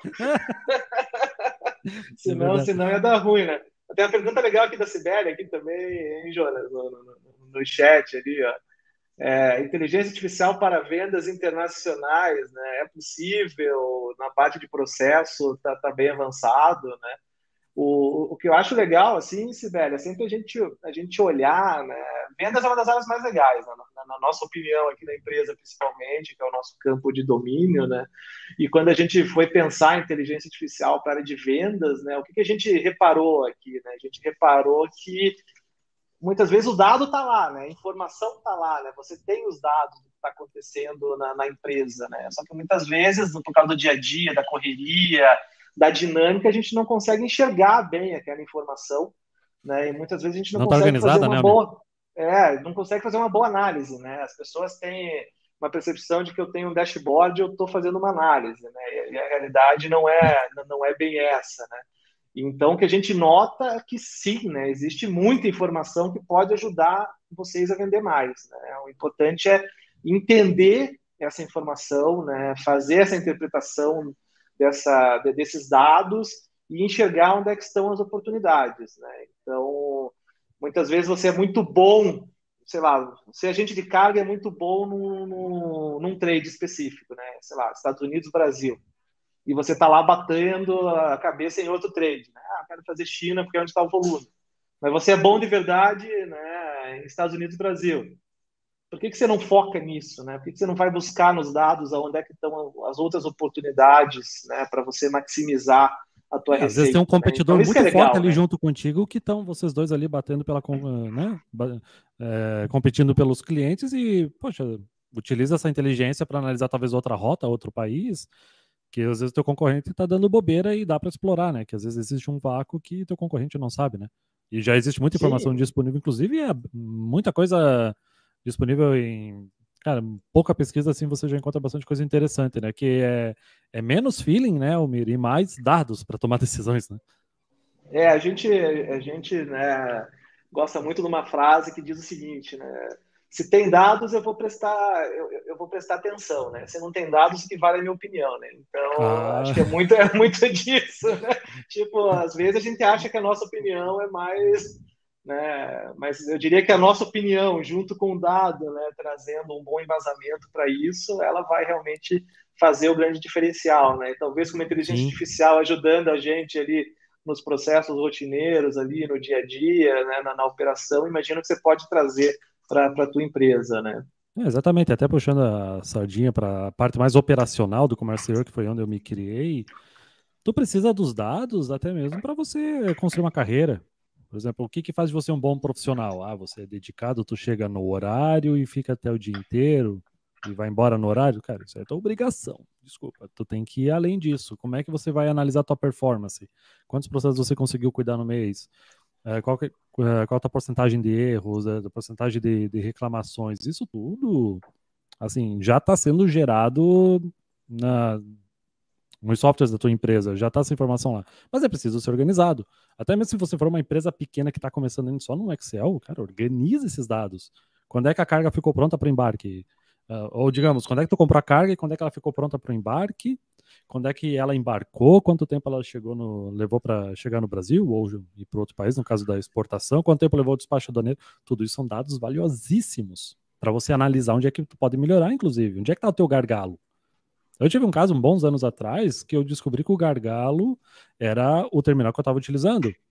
É senão, verdade. senão ia dar ruim, né? Tem uma pergunta legal aqui da Sibeli, aqui também, hein, Jonas, no, no, no chat ali, ó. É, inteligência artificial para vendas internacionais, né? É possível, na parte de processo está tá bem avançado, né? O, o que eu acho legal, assim, Sibeli, é sempre a gente, a gente olhar, né? Vendas é uma das áreas mais legais, né? na, na nossa opinião aqui na empresa, principalmente, que é o nosso campo de domínio, né? E quando a gente foi pensar em inteligência artificial para a área de vendas, né? O que, que a gente reparou aqui, né? A gente reparou que muitas vezes o dado está lá, né? A informação está lá, né? Você tem os dados do que está acontecendo na, na empresa, né? Só que muitas vezes, por causa do dia a dia, da correria, da dinâmica, a gente não consegue enxergar bem aquela informação, né? E muitas vezes a gente não Não tá consegue fazer organizada, né, uma Almir? boa, é, não consegue fazer uma boa análise, né? As pessoas têm uma percepção de que eu tenho um dashboard, eu estou fazendo uma análise, né? E a realidade não é, não é bem essa, né? Então, o que a gente nota é que sim, né, existe muita informação que pode ajudar vocês a vender mais. Né? O importante é entender essa informação, né, fazer essa interpretação dessa, desses dados e enxergar onde é que estão as oportunidades. Né? Então, muitas vezes você é muito bom, sei lá, ser agente de carga é muito bom num, num, num trade específico, né? Sei lá, Estados Unidos, Brasil, e você está lá batendo a cabeça em outro trade. Né? Ah, quero fazer China porque é onde está o volume. Mas você é bom de verdade, né, em Estados Unidos e Brasil. Por que, que você não foca nisso? Né? Por que, que você não vai buscar nos dados onde é que estão as outras oportunidades, né, para você maximizar a tua É, às vezes tem um receita? Né? competidor Então, isso que é muito forte legal, ali né? junto contigo que estão vocês dois ali batendo pela, né, é, competindo pelos clientes e, poxa, utiliza essa inteligência para analisar talvez outra rota, outro país, que às vezes teu concorrente está dando bobeira e dá para explorar, né? Que às vezes existe um vácuo que teu concorrente não sabe, né? E já existe muita informação Sim, disponível, inclusive é muita coisa disponível em, cara, pouca pesquisa assim você já encontra bastante coisa interessante, né? Que é, é menos feeling, né, Almir, e mais dados para tomar decisões, né? é, a gente, a gente né, gosta muito de uma frase que diz o seguinte, né? Se tem dados, eu vou prestar, eu, eu vou prestar atenção, né? Se não tem dados, o que vale é a minha opinião, né? Então, acho Ah, que é muito, é muito disso, né? Tipo, às vezes a gente acha que a nossa opinião é mais, né? Mas eu diria que a nossa opinião, junto com o dado, né, trazendo um bom embasamento para isso, ela vai realmente fazer o grande diferencial, né? E talvez com uma inteligência sim. artificial ajudando a gente ali nos processos rotineiros ali no dia a dia, né, na, na operação, imagino que você pode trazer para a tua empresa, né? É, exatamente, até puxando a sardinha para a parte mais operacional do comércio exterior, que foi onde eu me criei, tu precisa dos dados até mesmo para você construir uma carreira. Por exemplo, o que que faz de você um bom profissional? Ah, você é dedicado, tu chega no horário e fica até o dia inteiro e vai embora no horário? Cara, isso é tua obrigação. Desculpa, tu tem que ir além disso. Como é que você vai analisar a tua performance? Quantos processos você conseguiu cuidar no mês? É, qual, que, é, qual a tua porcentagem de erros, a porcentagem de, de reclamações? Isso tudo, assim, já está sendo gerado na, nos softwares da tua empresa, já está essa informação lá. Mas é preciso ser organizado. Até mesmo se você for uma empresa pequena que está começando só no Excel, cara, organiza esses dados. Quando é que a carga ficou pronta para embarque? Uh, ou digamos, quando é que tu comprou a carga e quando é que ela ficou pronta para o embarque? Quando é que ela embarcou? Quanto tempo ela chegou no, levou para chegar no Brasil ou ir para outro país, no caso da exportação? Quanto tempo levou o despacho aduaneiro? Tudo isso são dados valiosíssimos para você analisar onde é que tu pode melhorar, inclusive. Onde é que está o teu gargalo? Eu tive um caso, uns bons anos atrás, que eu descobri que o gargalo era o terminal que eu estava utilizando.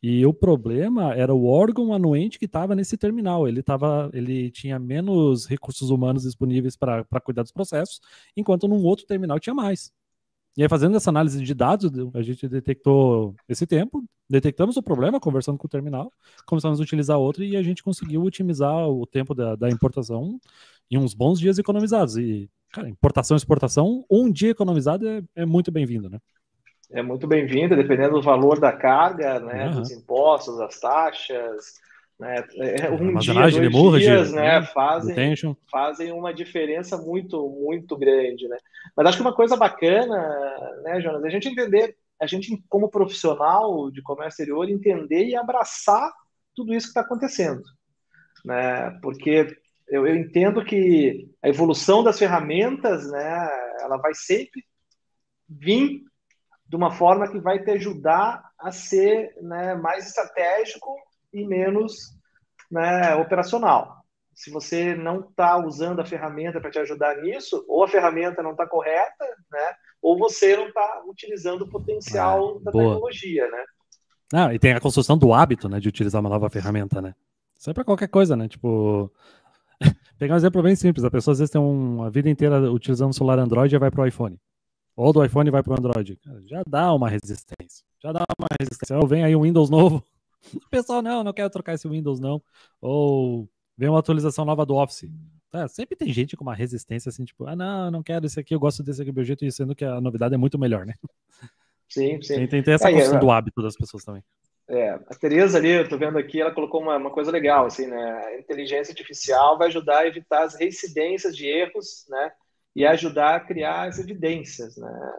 E o problema era o órgão anuente que estava nesse terminal. Ele, tava, ele tinha menos recursos humanos disponíveis para cuidar dos processos, enquanto num outro terminal tinha mais. E aí, fazendo essa análise de dados, a gente detectou esse tempo, detectamos o problema, conversando com o terminal, começamos a utilizar outro e a gente conseguiu otimizar o tempo da, da importação em uns bons dias economizados. E, cara, importação e exportação, um dia economizado é, é muito bem-vindo, né? É muito bem-vindo, dependendo do valor da carga, né, Uhum. dos impostos, das taxas, né, um dia, Armazenagem, dois demurrage, dias, né, né? fazem, Detention. fazem uma diferença muito, muito grande, né? Mas acho que uma coisa bacana, né, Jonas, a gente entender, a gente como profissional de comércio exterior, entender e abraçar tudo isso que está acontecendo, né? Porque eu, eu entendo que a evolução das ferramentas, né, ela vai sempre vir de uma forma que vai te ajudar a ser, né, mais estratégico e menos, né, operacional. Se você não está usando a ferramenta para te ajudar nisso, ou a ferramenta não está correta, né, ou você não está utilizando o É, potencial da boa. tecnologia, né? Ah, e tem a construção do hábito, né, de utilizar uma nova ferramenta, né? Isso é para qualquer coisa, né? Tipo, pegar um exemplo bem simples, a pessoa às vezes tem uma vida inteira utilizando o celular Android e vai para o iPhone. Ou do iPhone vai para o Android. Cara, já dá uma resistência. Já dá uma resistência. Ou vem aí um Windows novo. O pessoal, não, não quero trocar esse Windows, não. Ou vem uma atualização nova do Office. É, sempre tem gente com uma resistência assim, tipo, ah, não, eu não quero esse aqui, eu gosto desse aqui do meu jeito, e sendo que a novidade é muito melhor, né? Sim, sim. Tem, tem, tem essa É, construção é, do hábito das pessoas também. é, a Tereza ali, eu tô vendo aqui, ela colocou uma, uma coisa legal, assim, né? A inteligência artificial vai ajudar a evitar as reincidências de erros, né? E ajudar a criar as evidências, né?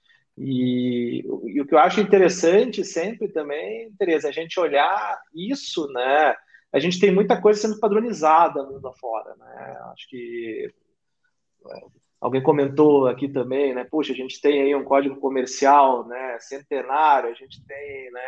E, e o que eu acho interessante sempre também, Tereza, a gente olhar isso, né? A gente tem muita coisa sendo padronizada mundo afora, né? Acho que alguém comentou aqui também, né? Puxa, a gente tem aí um código comercial, né? Centenário, a gente tem, né?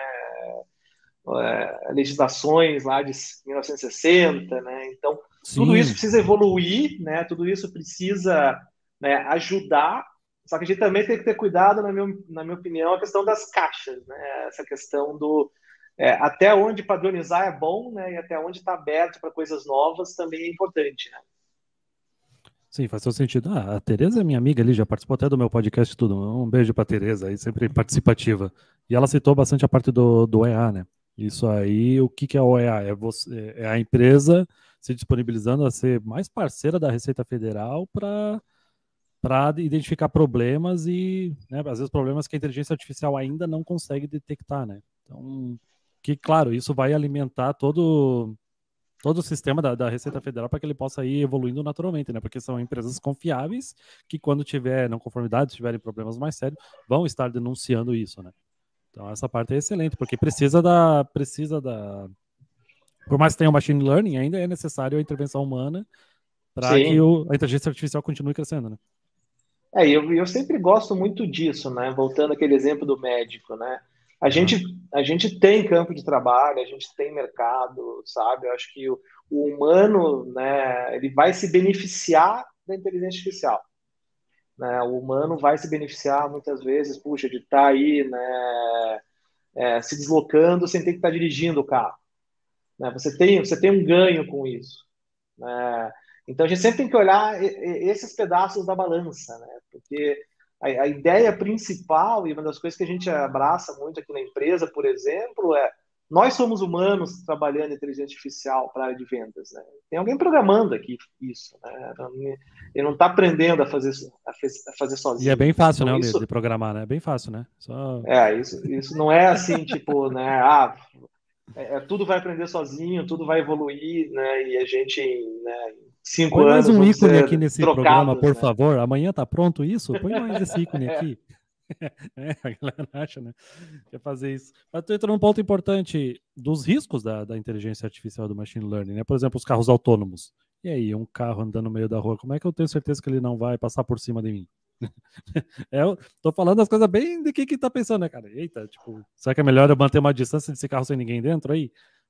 É, legislações lá de mil novecentos e sessenta, né? Então, tudo isso Sim. precisa evoluir, né? Tudo isso precisa, né, ajudar. Só que a gente também tem que ter cuidado, na minha, na minha opinião, a questão das caixas, né? Essa questão do é, até onde padronizar é bom, né? E até onde está aberto para coisas novas também é importante, né? Sim, faz todo sentido. Ah, a Tereza é minha amiga ali, já participou até do meu podcast e tudo. Um beijo pra Tereza aí, sempre participativa. E ela citou bastante a parte do, do E A, né? Isso aí, o que, que é o E A? É, você, é a empresa se disponibilizando a ser mais parceira da Receita Federal para para identificar problemas e, né, às vezes, problemas que a inteligência artificial ainda não consegue detectar, né? Então, que, claro, isso vai alimentar todo todo o sistema da, da Receita Federal para que ele possa ir evoluindo naturalmente, né? Porque são empresas confiáveis que, quando tiver não conformidade, tiverem problemas mais sérios, vão estar denunciando isso, né? Então essa parte é excelente, porque precisa da precisa da por mais que tenha o machine learning, ainda é necessário a intervenção humana para que Sim. o, a inteligência artificial continue crescendo, né? É, eu, eu sempre gosto muito disso, né? Voltando àquele exemplo do médico, né? A Uhum. gente, a gente tem campo de trabalho, a gente tem mercado, sabe? Eu acho que o, o humano, né, ele vai se beneficiar da inteligência artificial, né? O humano vai se beneficiar muitas vezes, puxa, de estar aí, né, é, se deslocando sem ter que estar dirigindo o carro, né? Você tem, você tem um ganho com isso, né? Então a gente sempre tem que olhar esses pedaços da balança, né? Porque a, a ideia principal e uma das coisas que a gente abraça muito aqui na empresa, por exemplo, é nós somos humanos trabalhando em inteligência artificial para a área de vendas, né? Tem alguém programando aqui isso, né? Ele não está aprendendo a fazer, a fazer E é bem sozinho. fácil, Então né, isso, de programar, né? É bem fácil, né? Só... é, isso, isso não é assim, tipo, né? Ah, é, é, tudo vai aprender sozinho, tudo vai evoluir, né? E a gente, né, em cinco Põe mais anos, um vamos ícone aqui ser nesse programa, trocados, por né? favor. Amanhã tá pronto isso? Põe mais esse ícone É, aqui. É, a galera acha, né? Quer fazer isso. Mas tu entra num ponto importante dos riscos da, da inteligência artificial do machine learning, né? Por exemplo, os carros autônomos. E aí, um carro andando no meio da rua, como é que eu tenho certeza que ele não vai passar por cima de mim? É, eu tô falando as coisas bem de quem que tá pensando, né, cara? Eita, tipo, será que é melhor eu manter uma distância desse carro sem ninguém dentro aí?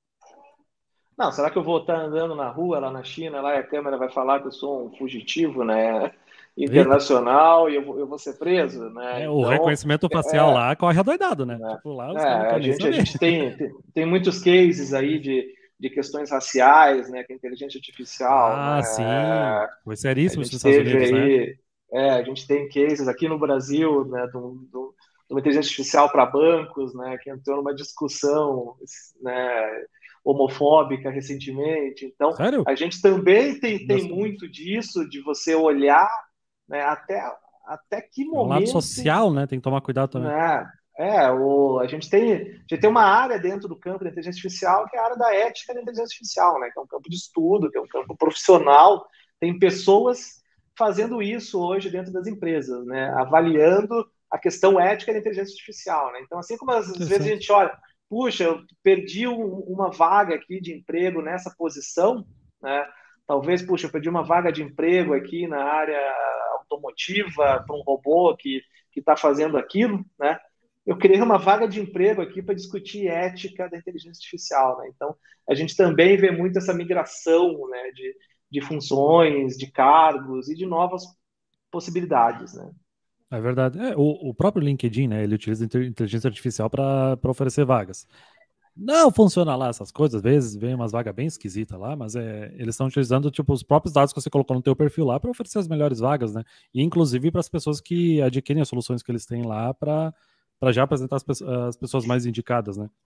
não, será que eu vou estar andando na rua lá na China, lá e a câmera vai falar que eu sou um fugitivo, né? internacional e eu vou, eu vou ser preso, né? É, o então, reconhecimento facial é, lá corre adoidado, né? né? Tipo, lá É, os caras não a querem nem gente, a saber. gente tem, tem, tem muitos cases aí de, de questões raciais, né? Que a inteligência artificial, Ah, né? sim. Foi A seríssimo isso nos gente Estados teve Unidos, né? aí, é, a gente tem cases aqui no Brasil, né? Do, do, de uma inteligência artificial para bancos, né? Que entrou numa discussão, né? Homofóbica recentemente. Então, Sério? a gente também tem, Não tem sabia. muito disso, de você olhar, né, até, até que É um lado momento, social, né? Tem que tomar cuidado também. né? É, o, a gente tem, a gente tem uma área dentro do campo da inteligência artificial que é a área da ética da inteligência artificial, né? Que é um campo de estudo, que é um campo profissional. Tem pessoas fazendo isso hoje dentro das empresas, né? Avaliando a questão ética da inteligência artificial, né? Então, assim como às vezes a Interessante. gente olha, puxa, eu perdi um, uma vaga aqui de emprego nessa posição, né? Talvez, puxa, eu perdi uma vaga de emprego aqui na área automotiva para um robô que que está fazendo aquilo, né? Eu criei uma vaga de emprego aqui para discutir ética da inteligência artificial, né? Então, a gente também vê muito essa migração, né, de, de funções, de cargos e de novas possibilidades, né? É verdade. É, o, o próprio LinkedIn, né? Ele utiliza inte- inteligência artificial para oferecer vagas. Não funciona lá essas coisas, às vezes vem umas vagas bem esquisitas lá, mas é, eles estão utilizando tipo os próprios dados que você colocou no teu perfil lá para oferecer as melhores vagas, né? E inclusive para as pessoas que adquirem as soluções que eles têm lá para para já apresentar as, pe- as pessoas mais indicadas, né?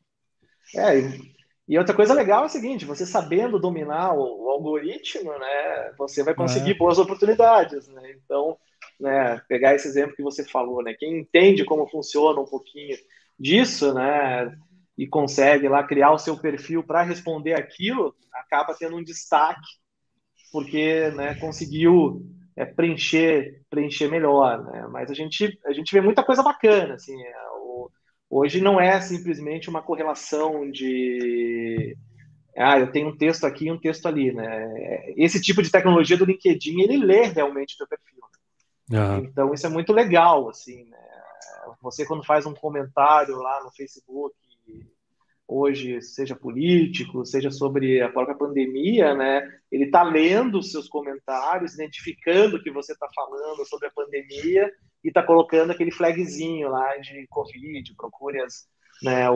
É, e, e outra coisa legal é o seguinte, você sabendo dominar o, o algoritmo, né, você vai conseguir É, boas oportunidades, né? Então, né, pegar esse exemplo que você falou, né, quem entende como funciona um pouquinho disso, né, e consegue lá criar o seu perfil para responder aquilo, acaba tendo um destaque porque, né, conseguiu é, preencher preencher melhor, né? Mas a gente a gente vê muita coisa bacana, assim, é, o, hoje não é simplesmente uma correlação de ah, eu tenho um texto aqui e um texto ali, né? Esse tipo de tecnologia do LinkedIn, ele lê realmente o teu perfil. aham. Então isso é muito legal, assim, né? Você quando faz um comentário lá no Facebook hoje, seja político, seja sobre a própria pandemia, né? Ele está lendo os seus comentários, identificando que você está falando sobre a pandemia e está colocando aquele flagzinho lá de Covid, procure as, né,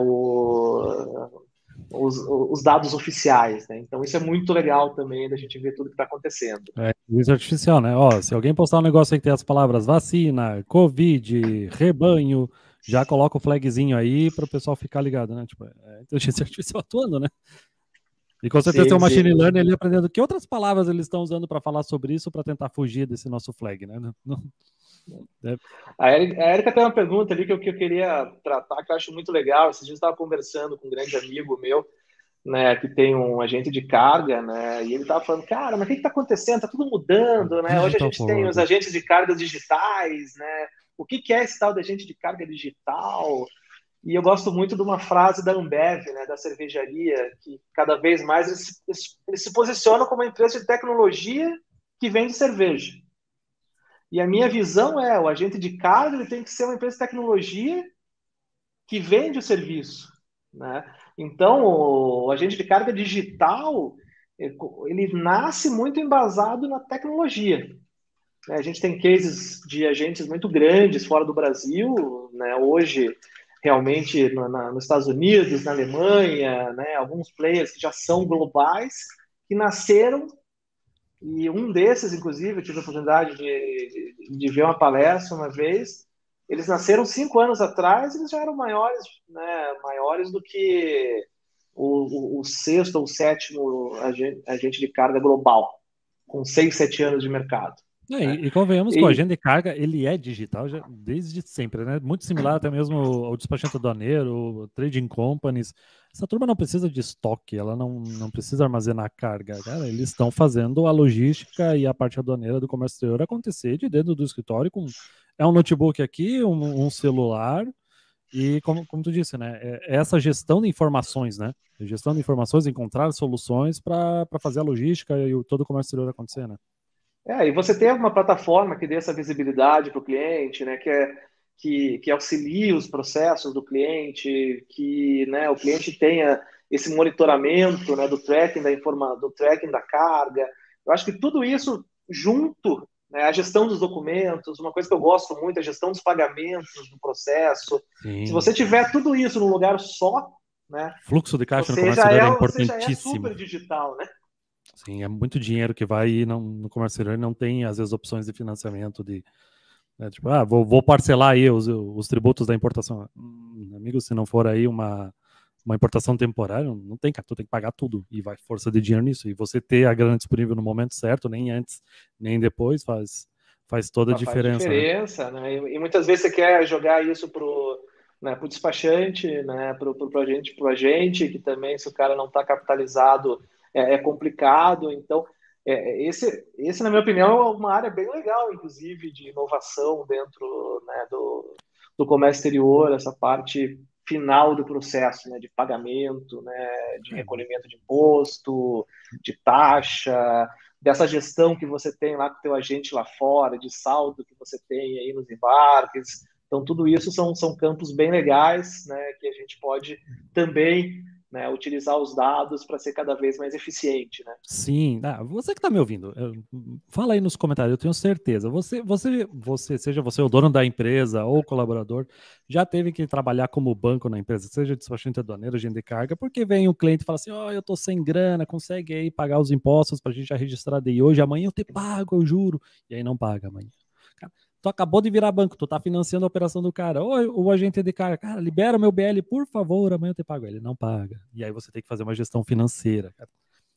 o, os, os, dados oficiais, né? Então isso é muito legal também da gente ver tudo que está acontecendo. É inteligência artificial, né? Ó, se alguém postar um negócio aí que tem as palavras vacina, Covid, rebanho, já coloca o flagzinho aí para o pessoal ficar ligado, né? Tipo, é inteligência artificial atuando, né? E com certeza tem Sim, o machine sim. learning ali aprendendo que outras palavras eles estão usando para falar sobre isso para tentar fugir desse nosso flag, né? Não, não, é, A Érica tem uma pergunta ali que eu, que eu queria tratar, que eu acho muito legal. Esses dias eu estava conversando com um grande amigo meu, né, que tem um agente de carga, né, e ele estava falando, cara, mas o que está acontecendo? Está tudo mudando, né? Hoje a digital gente tem os forward. agentes de carga digitais, né? O que, que é esse tal de agente de carga digital? E eu gosto muito de uma frase da Ambev, né, da cervejaria, que cada vez mais eles, eles, eles se posicionam como uma empresa de tecnologia que vende cerveja. E a minha visão é, o agente de carga ele tem que ser uma empresa de tecnologia que vende o serviço, né? Então, o agente de carga digital, ele nasce muito embasado na tecnologia. A gente tem cases de agentes muito grandes fora do Brasil, né? Hoje, realmente, na, na, nos Estados Unidos, na Alemanha, né? Alguns players que já são globais, que nasceram, e um desses, inclusive, eu tive a oportunidade de, de, de ver uma palestra uma vez, eles nasceram cinco anos atrás, eles já eram maiores, né, maiores do que o, o, o sexto ou sétimo agente, agente de carga global, com seis, sete anos de mercado. É, Né? e, e convenhamos que o E, agente de carga, ele é digital já desde sempre, né? Muito similar até mesmo ao despachante aduaneiro, trading companies. Essa turma não precisa de estoque, ela não, não precisa armazenar carga, cara. Eles estão fazendo a logística e a parte aduaneira do comércio exterior acontecer de dentro do escritório com é um notebook aqui, um, um celular e como, como tu disse, né? É, é essa gestão de informações, né? Gestão de informações, encontrar soluções para fazer a logística e o, todo o comércio exterior acontecer, né? é, e você tem alguma plataforma que dê essa visibilidade para o cliente, né, que, é, que, que auxilie os processos do cliente, que, né, o cliente tenha esse monitoramento, né, do tracking da informa, do tracking da carga. Eu acho que tudo isso junto, né, a gestão dos documentos, uma coisa que eu gosto muito, a gestão dos pagamentos do processo. Sim. Se você tiver tudo isso num lugar só, né, Fluxo de caixa no você comércio já exterior é, é você já é importantíssimo. super digital, né? Sim, é muito dinheiro que vai e não, no comércio exterior não tem, às vezes, opções de financiamento de, né, tipo, ah, vou, vou parcelar aí os, os tributos da importação. Hum, amigo, se não for aí uma, uma importação temporária, não tem, cara, tu tem que pagar tudo e vai força de dinheiro nisso. E você ter a grana disponível no momento certo, nem antes, nem depois, faz, faz toda a diferença. Faz diferença, né? né? E, e muitas vezes você quer jogar isso pro, né, pro despachante, né, pro, pro, pro, agente, pro agente, que também, se o cara não está capitalizado, é, é complicado. Então, é, esse, esse, na minha opinião, é uma área bem legal, inclusive, de inovação dentro, né, do, do comércio exterior, essa parte final do processo, né, de pagamento, né, de recolhimento de imposto, de taxa, dessa gestão que você tem lá com o teu agente lá fora, de saldo que você tem aí nos embarques. Então, tudo isso são, são campos bem legais, né, que a gente pode também, né, utilizar os dados para ser cada vez mais eficiente, né? Sim, ah, você que está me ouvindo, fala aí nos comentários, eu tenho certeza. Você, você, você, seja você o dono da empresa ou colaborador, já teve que trabalhar como banco na empresa, seja despachante aduaneiro, agente de carga, porque vem o cliente e fala assim: ó, oh, eu tô sem grana, consegue aí pagar os impostos para a gente já registrar daí hoje, amanhã eu te pago, eu juro. E aí não paga amanhã. Cara, tu acabou de virar banco, tu tá financiando a operação do cara, ou o agente de carga, cara, libera meu B L, por favor, amanhã eu te pago. Ele não paga. E aí você tem que fazer uma gestão financeira, cara.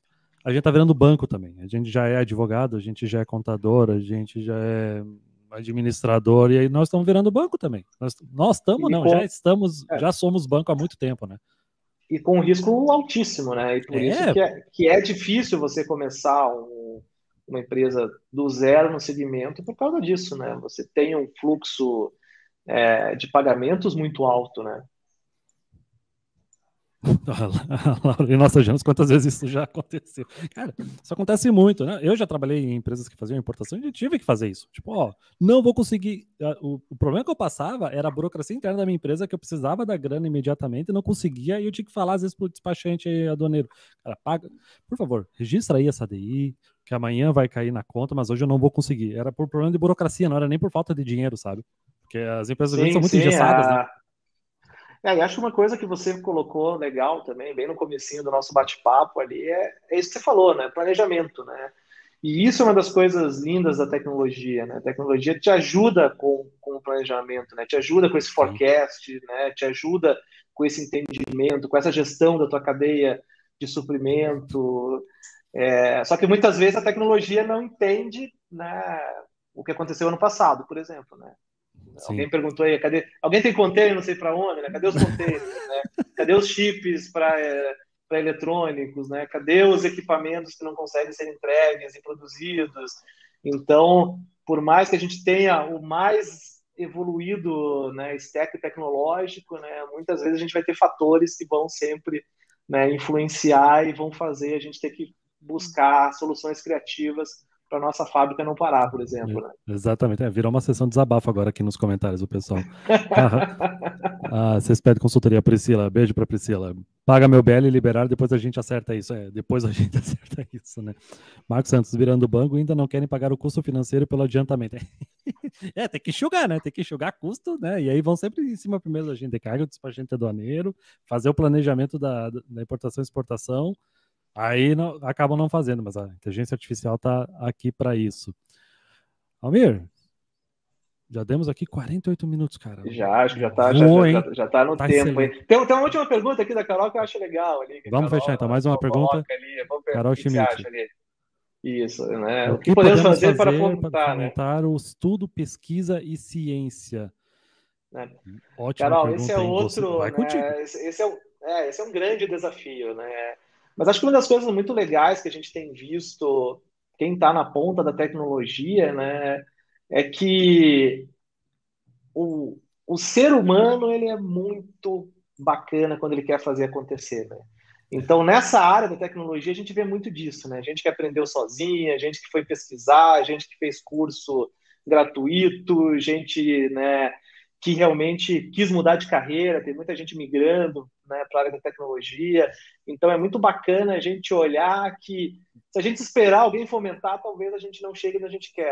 A gente tá virando banco também. A gente já é advogado, a gente já é contador, a gente já é administrador, e aí nós estamos virando banco também. Nós estamos, não, com, já estamos, é, já somos banco há muito tempo, né? E com risco altíssimo, né? E por É, isso que é, que é difícil você começar um, uma empresa do zero no segmento por causa disso, né? Você tem um fluxo é, de pagamentos muito alto, né? E nossa, Janos, quantas vezes isso já aconteceu? Cara, isso acontece muito, né? Eu já trabalhei em empresas que faziam importação e tive que fazer isso. Tipo, ó, não vou conseguir. O, o problema que eu passava era a burocracia interna da minha empresa, que eu precisava da grana imediatamente e não conseguia, e eu tinha que falar às vezes pro despachante aduaneiro. Cara, paga, por favor, registra aí essa D I, que amanhã vai cair na conta, mas hoje eu não vou conseguir. Era por problema de burocracia, não era nem por falta de dinheiro, sabe? Porque as empresas grandes são Sim, muito sim. engessadas, né? A... É, e acho que uma coisa que você colocou legal também, bem no comecinho do nosso bate-papo ali, é, é isso que você falou, né? Planejamento, né? E isso é uma das coisas lindas da tecnologia, né? A tecnologia te ajuda com, com o planejamento, né? Te ajuda com esse Sim. forecast, né? Te ajuda com esse entendimento, com essa gestão da tua cadeia de suprimento. É, só que muitas vezes a tecnologia não entende, né, o que aconteceu ano passado, por exemplo, né? Sim. Alguém perguntou aí, cadê? Alguém tem container, não sei para onde, né? Cadê os containers, né? Cadê os chips para para eletrônicos, né? Cadê os equipamentos que não conseguem ser entregues e produzidos? Então, por mais que a gente tenha o mais evoluído, né, stack tecnológico, né, muitas vezes a gente vai ter fatores que vão sempre, né, influenciar e vão fazer a gente ter que buscar soluções criativas para nossa fábrica não parar, por exemplo, né? Exatamente, é, virou uma sessão de desabafo agora aqui nos comentários o pessoal. Ah, vocês pedem consultoria, Priscila, beijo para Priscila. Paga meu B L e liberar, depois a gente acerta isso. É, depois a gente acerta isso, né? Marcos Santos, virando banco, ainda não querem pagar o custo financeiro pelo adiantamento. É, tem que enxugar, né? Tem que enxugar custo, né? E aí vão sempre em cima primeiro da gente de carga, do despachante aduaneiro, fazer o planejamento da, da importação e exportação. Aí não, acabam não fazendo, mas a inteligência artificial está aqui para isso. Almir, já demos aqui quarenta e oito minutos, cara. Já, acho que já está já, Voou, já, já tá no tá tempo. Hein? excelente. Tem, tem uma última pergunta aqui da Carol que eu acho legal ali. Que a Vamos Carol fechar então. Mais uma pergunta. coloca ali. Vamos ver Carol o que, que você Schmidt. acha ali. Isso, né? O O que, que podemos podemos fazer, fazer para para fomentar, né? fomentar o estudo, pesquisa e ciência? né? Ótima Carol, esse é pergunta, hein? Você outro, vai contigo. né? Esse, esse é, um, é, esse é um grande desafio, né? Mas acho que uma das coisas muito legais que a gente tem visto, quem está na ponta da tecnologia, né, é que o, o ser humano ele é muito bacana quando ele quer fazer acontecer, né? Então, nessa área da tecnologia, a gente vê muito disso, né? Gente que aprendeu sozinha, gente que foi pesquisar, gente que fez curso gratuito, gente, né, que realmente quis mudar de carreira, tem muita gente migrando, né, para a área da tecnologia. Então, é muito bacana a gente olhar que, se a gente esperar alguém fomentar, talvez a gente não chegue onde a gente quer.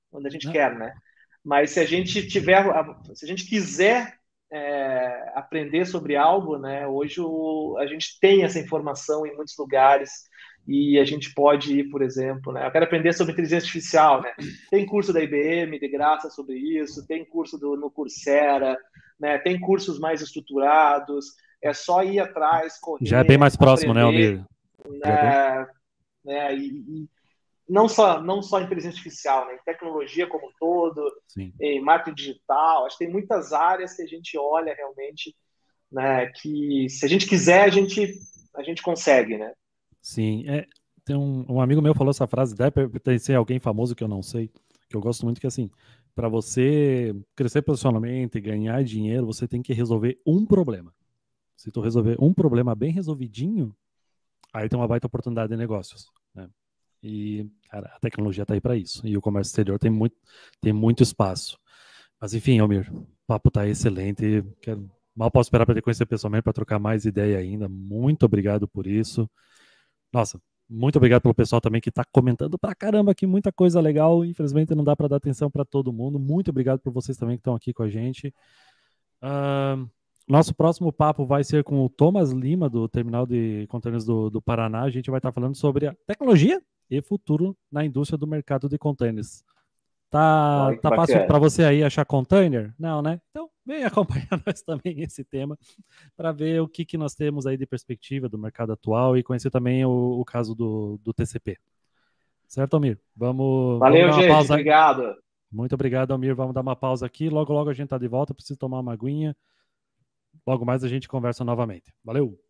onde a gente quer, né? Mas se a gente tiver, se a gente quiser é, aprender sobre algo, né? Hoje o, a gente tem essa informação em muitos lugares e a gente pode ir, por exemplo, né? Eu quero aprender sobre inteligência artificial, né? Tem curso da I B M de graça sobre isso, tem curso do, no Coursera, né? Tem cursos mais estruturados. É só ir atrás, correr, já é bem mais próximo, aprender, né, Almir? né? né? E, e não só não só inteligência artificial, né? Em tecnologia como um todo, Sim. Em marketing digital, acho que tem muitas áreas que a gente olha realmente, né? Que se a gente quiser, a gente a gente consegue, né? Sim, é, tem um, um amigo meu falou essa frase, deve pertencer a alguém famoso que eu não sei, que eu gosto muito, que é assim, para você crescer profissionalmente e ganhar dinheiro, você tem que resolver um problema. Se tu resolver um problema bem resolvidinho, aí tem uma baita oportunidade de negócios, né? E, cara, a tecnologia tá aí para isso. E o comércio exterior tem muito, tem muito espaço. Mas, enfim, Almir, o papo tá excelente. Quero, mal posso esperar para te conhecer pessoalmente, para trocar mais ideia ainda. Muito obrigado por isso. Nossa, muito obrigado pelo pessoal também que está comentando pra caramba aqui, muita coisa legal. Infelizmente não dá para dar atenção para todo mundo. Muito obrigado por vocês também que estão aqui com a gente. Uh, nosso próximo papo vai ser com o Thomas Lima, do Terminal de Contêineres do, do Paraná. A gente vai estar falando sobre a tecnologia e futuro na indústria do mercado de contêineres. Tá, tá fácil para você aí achar container? Não, né? Então vem acompanhar nós também esse tema para ver o que, que nós temos aí de perspectiva do mercado atual e conhecer também o, o caso do, do T C P. Certo, Almir? Vamos, Valeu, vamos dar uma gente. pausa. Obrigado. Muito obrigado, Almir. Vamos dar uma pausa aqui. Logo, logo a gente tá de volta. Preciso tomar uma aguinha. Logo mais a gente conversa novamente. Valeu!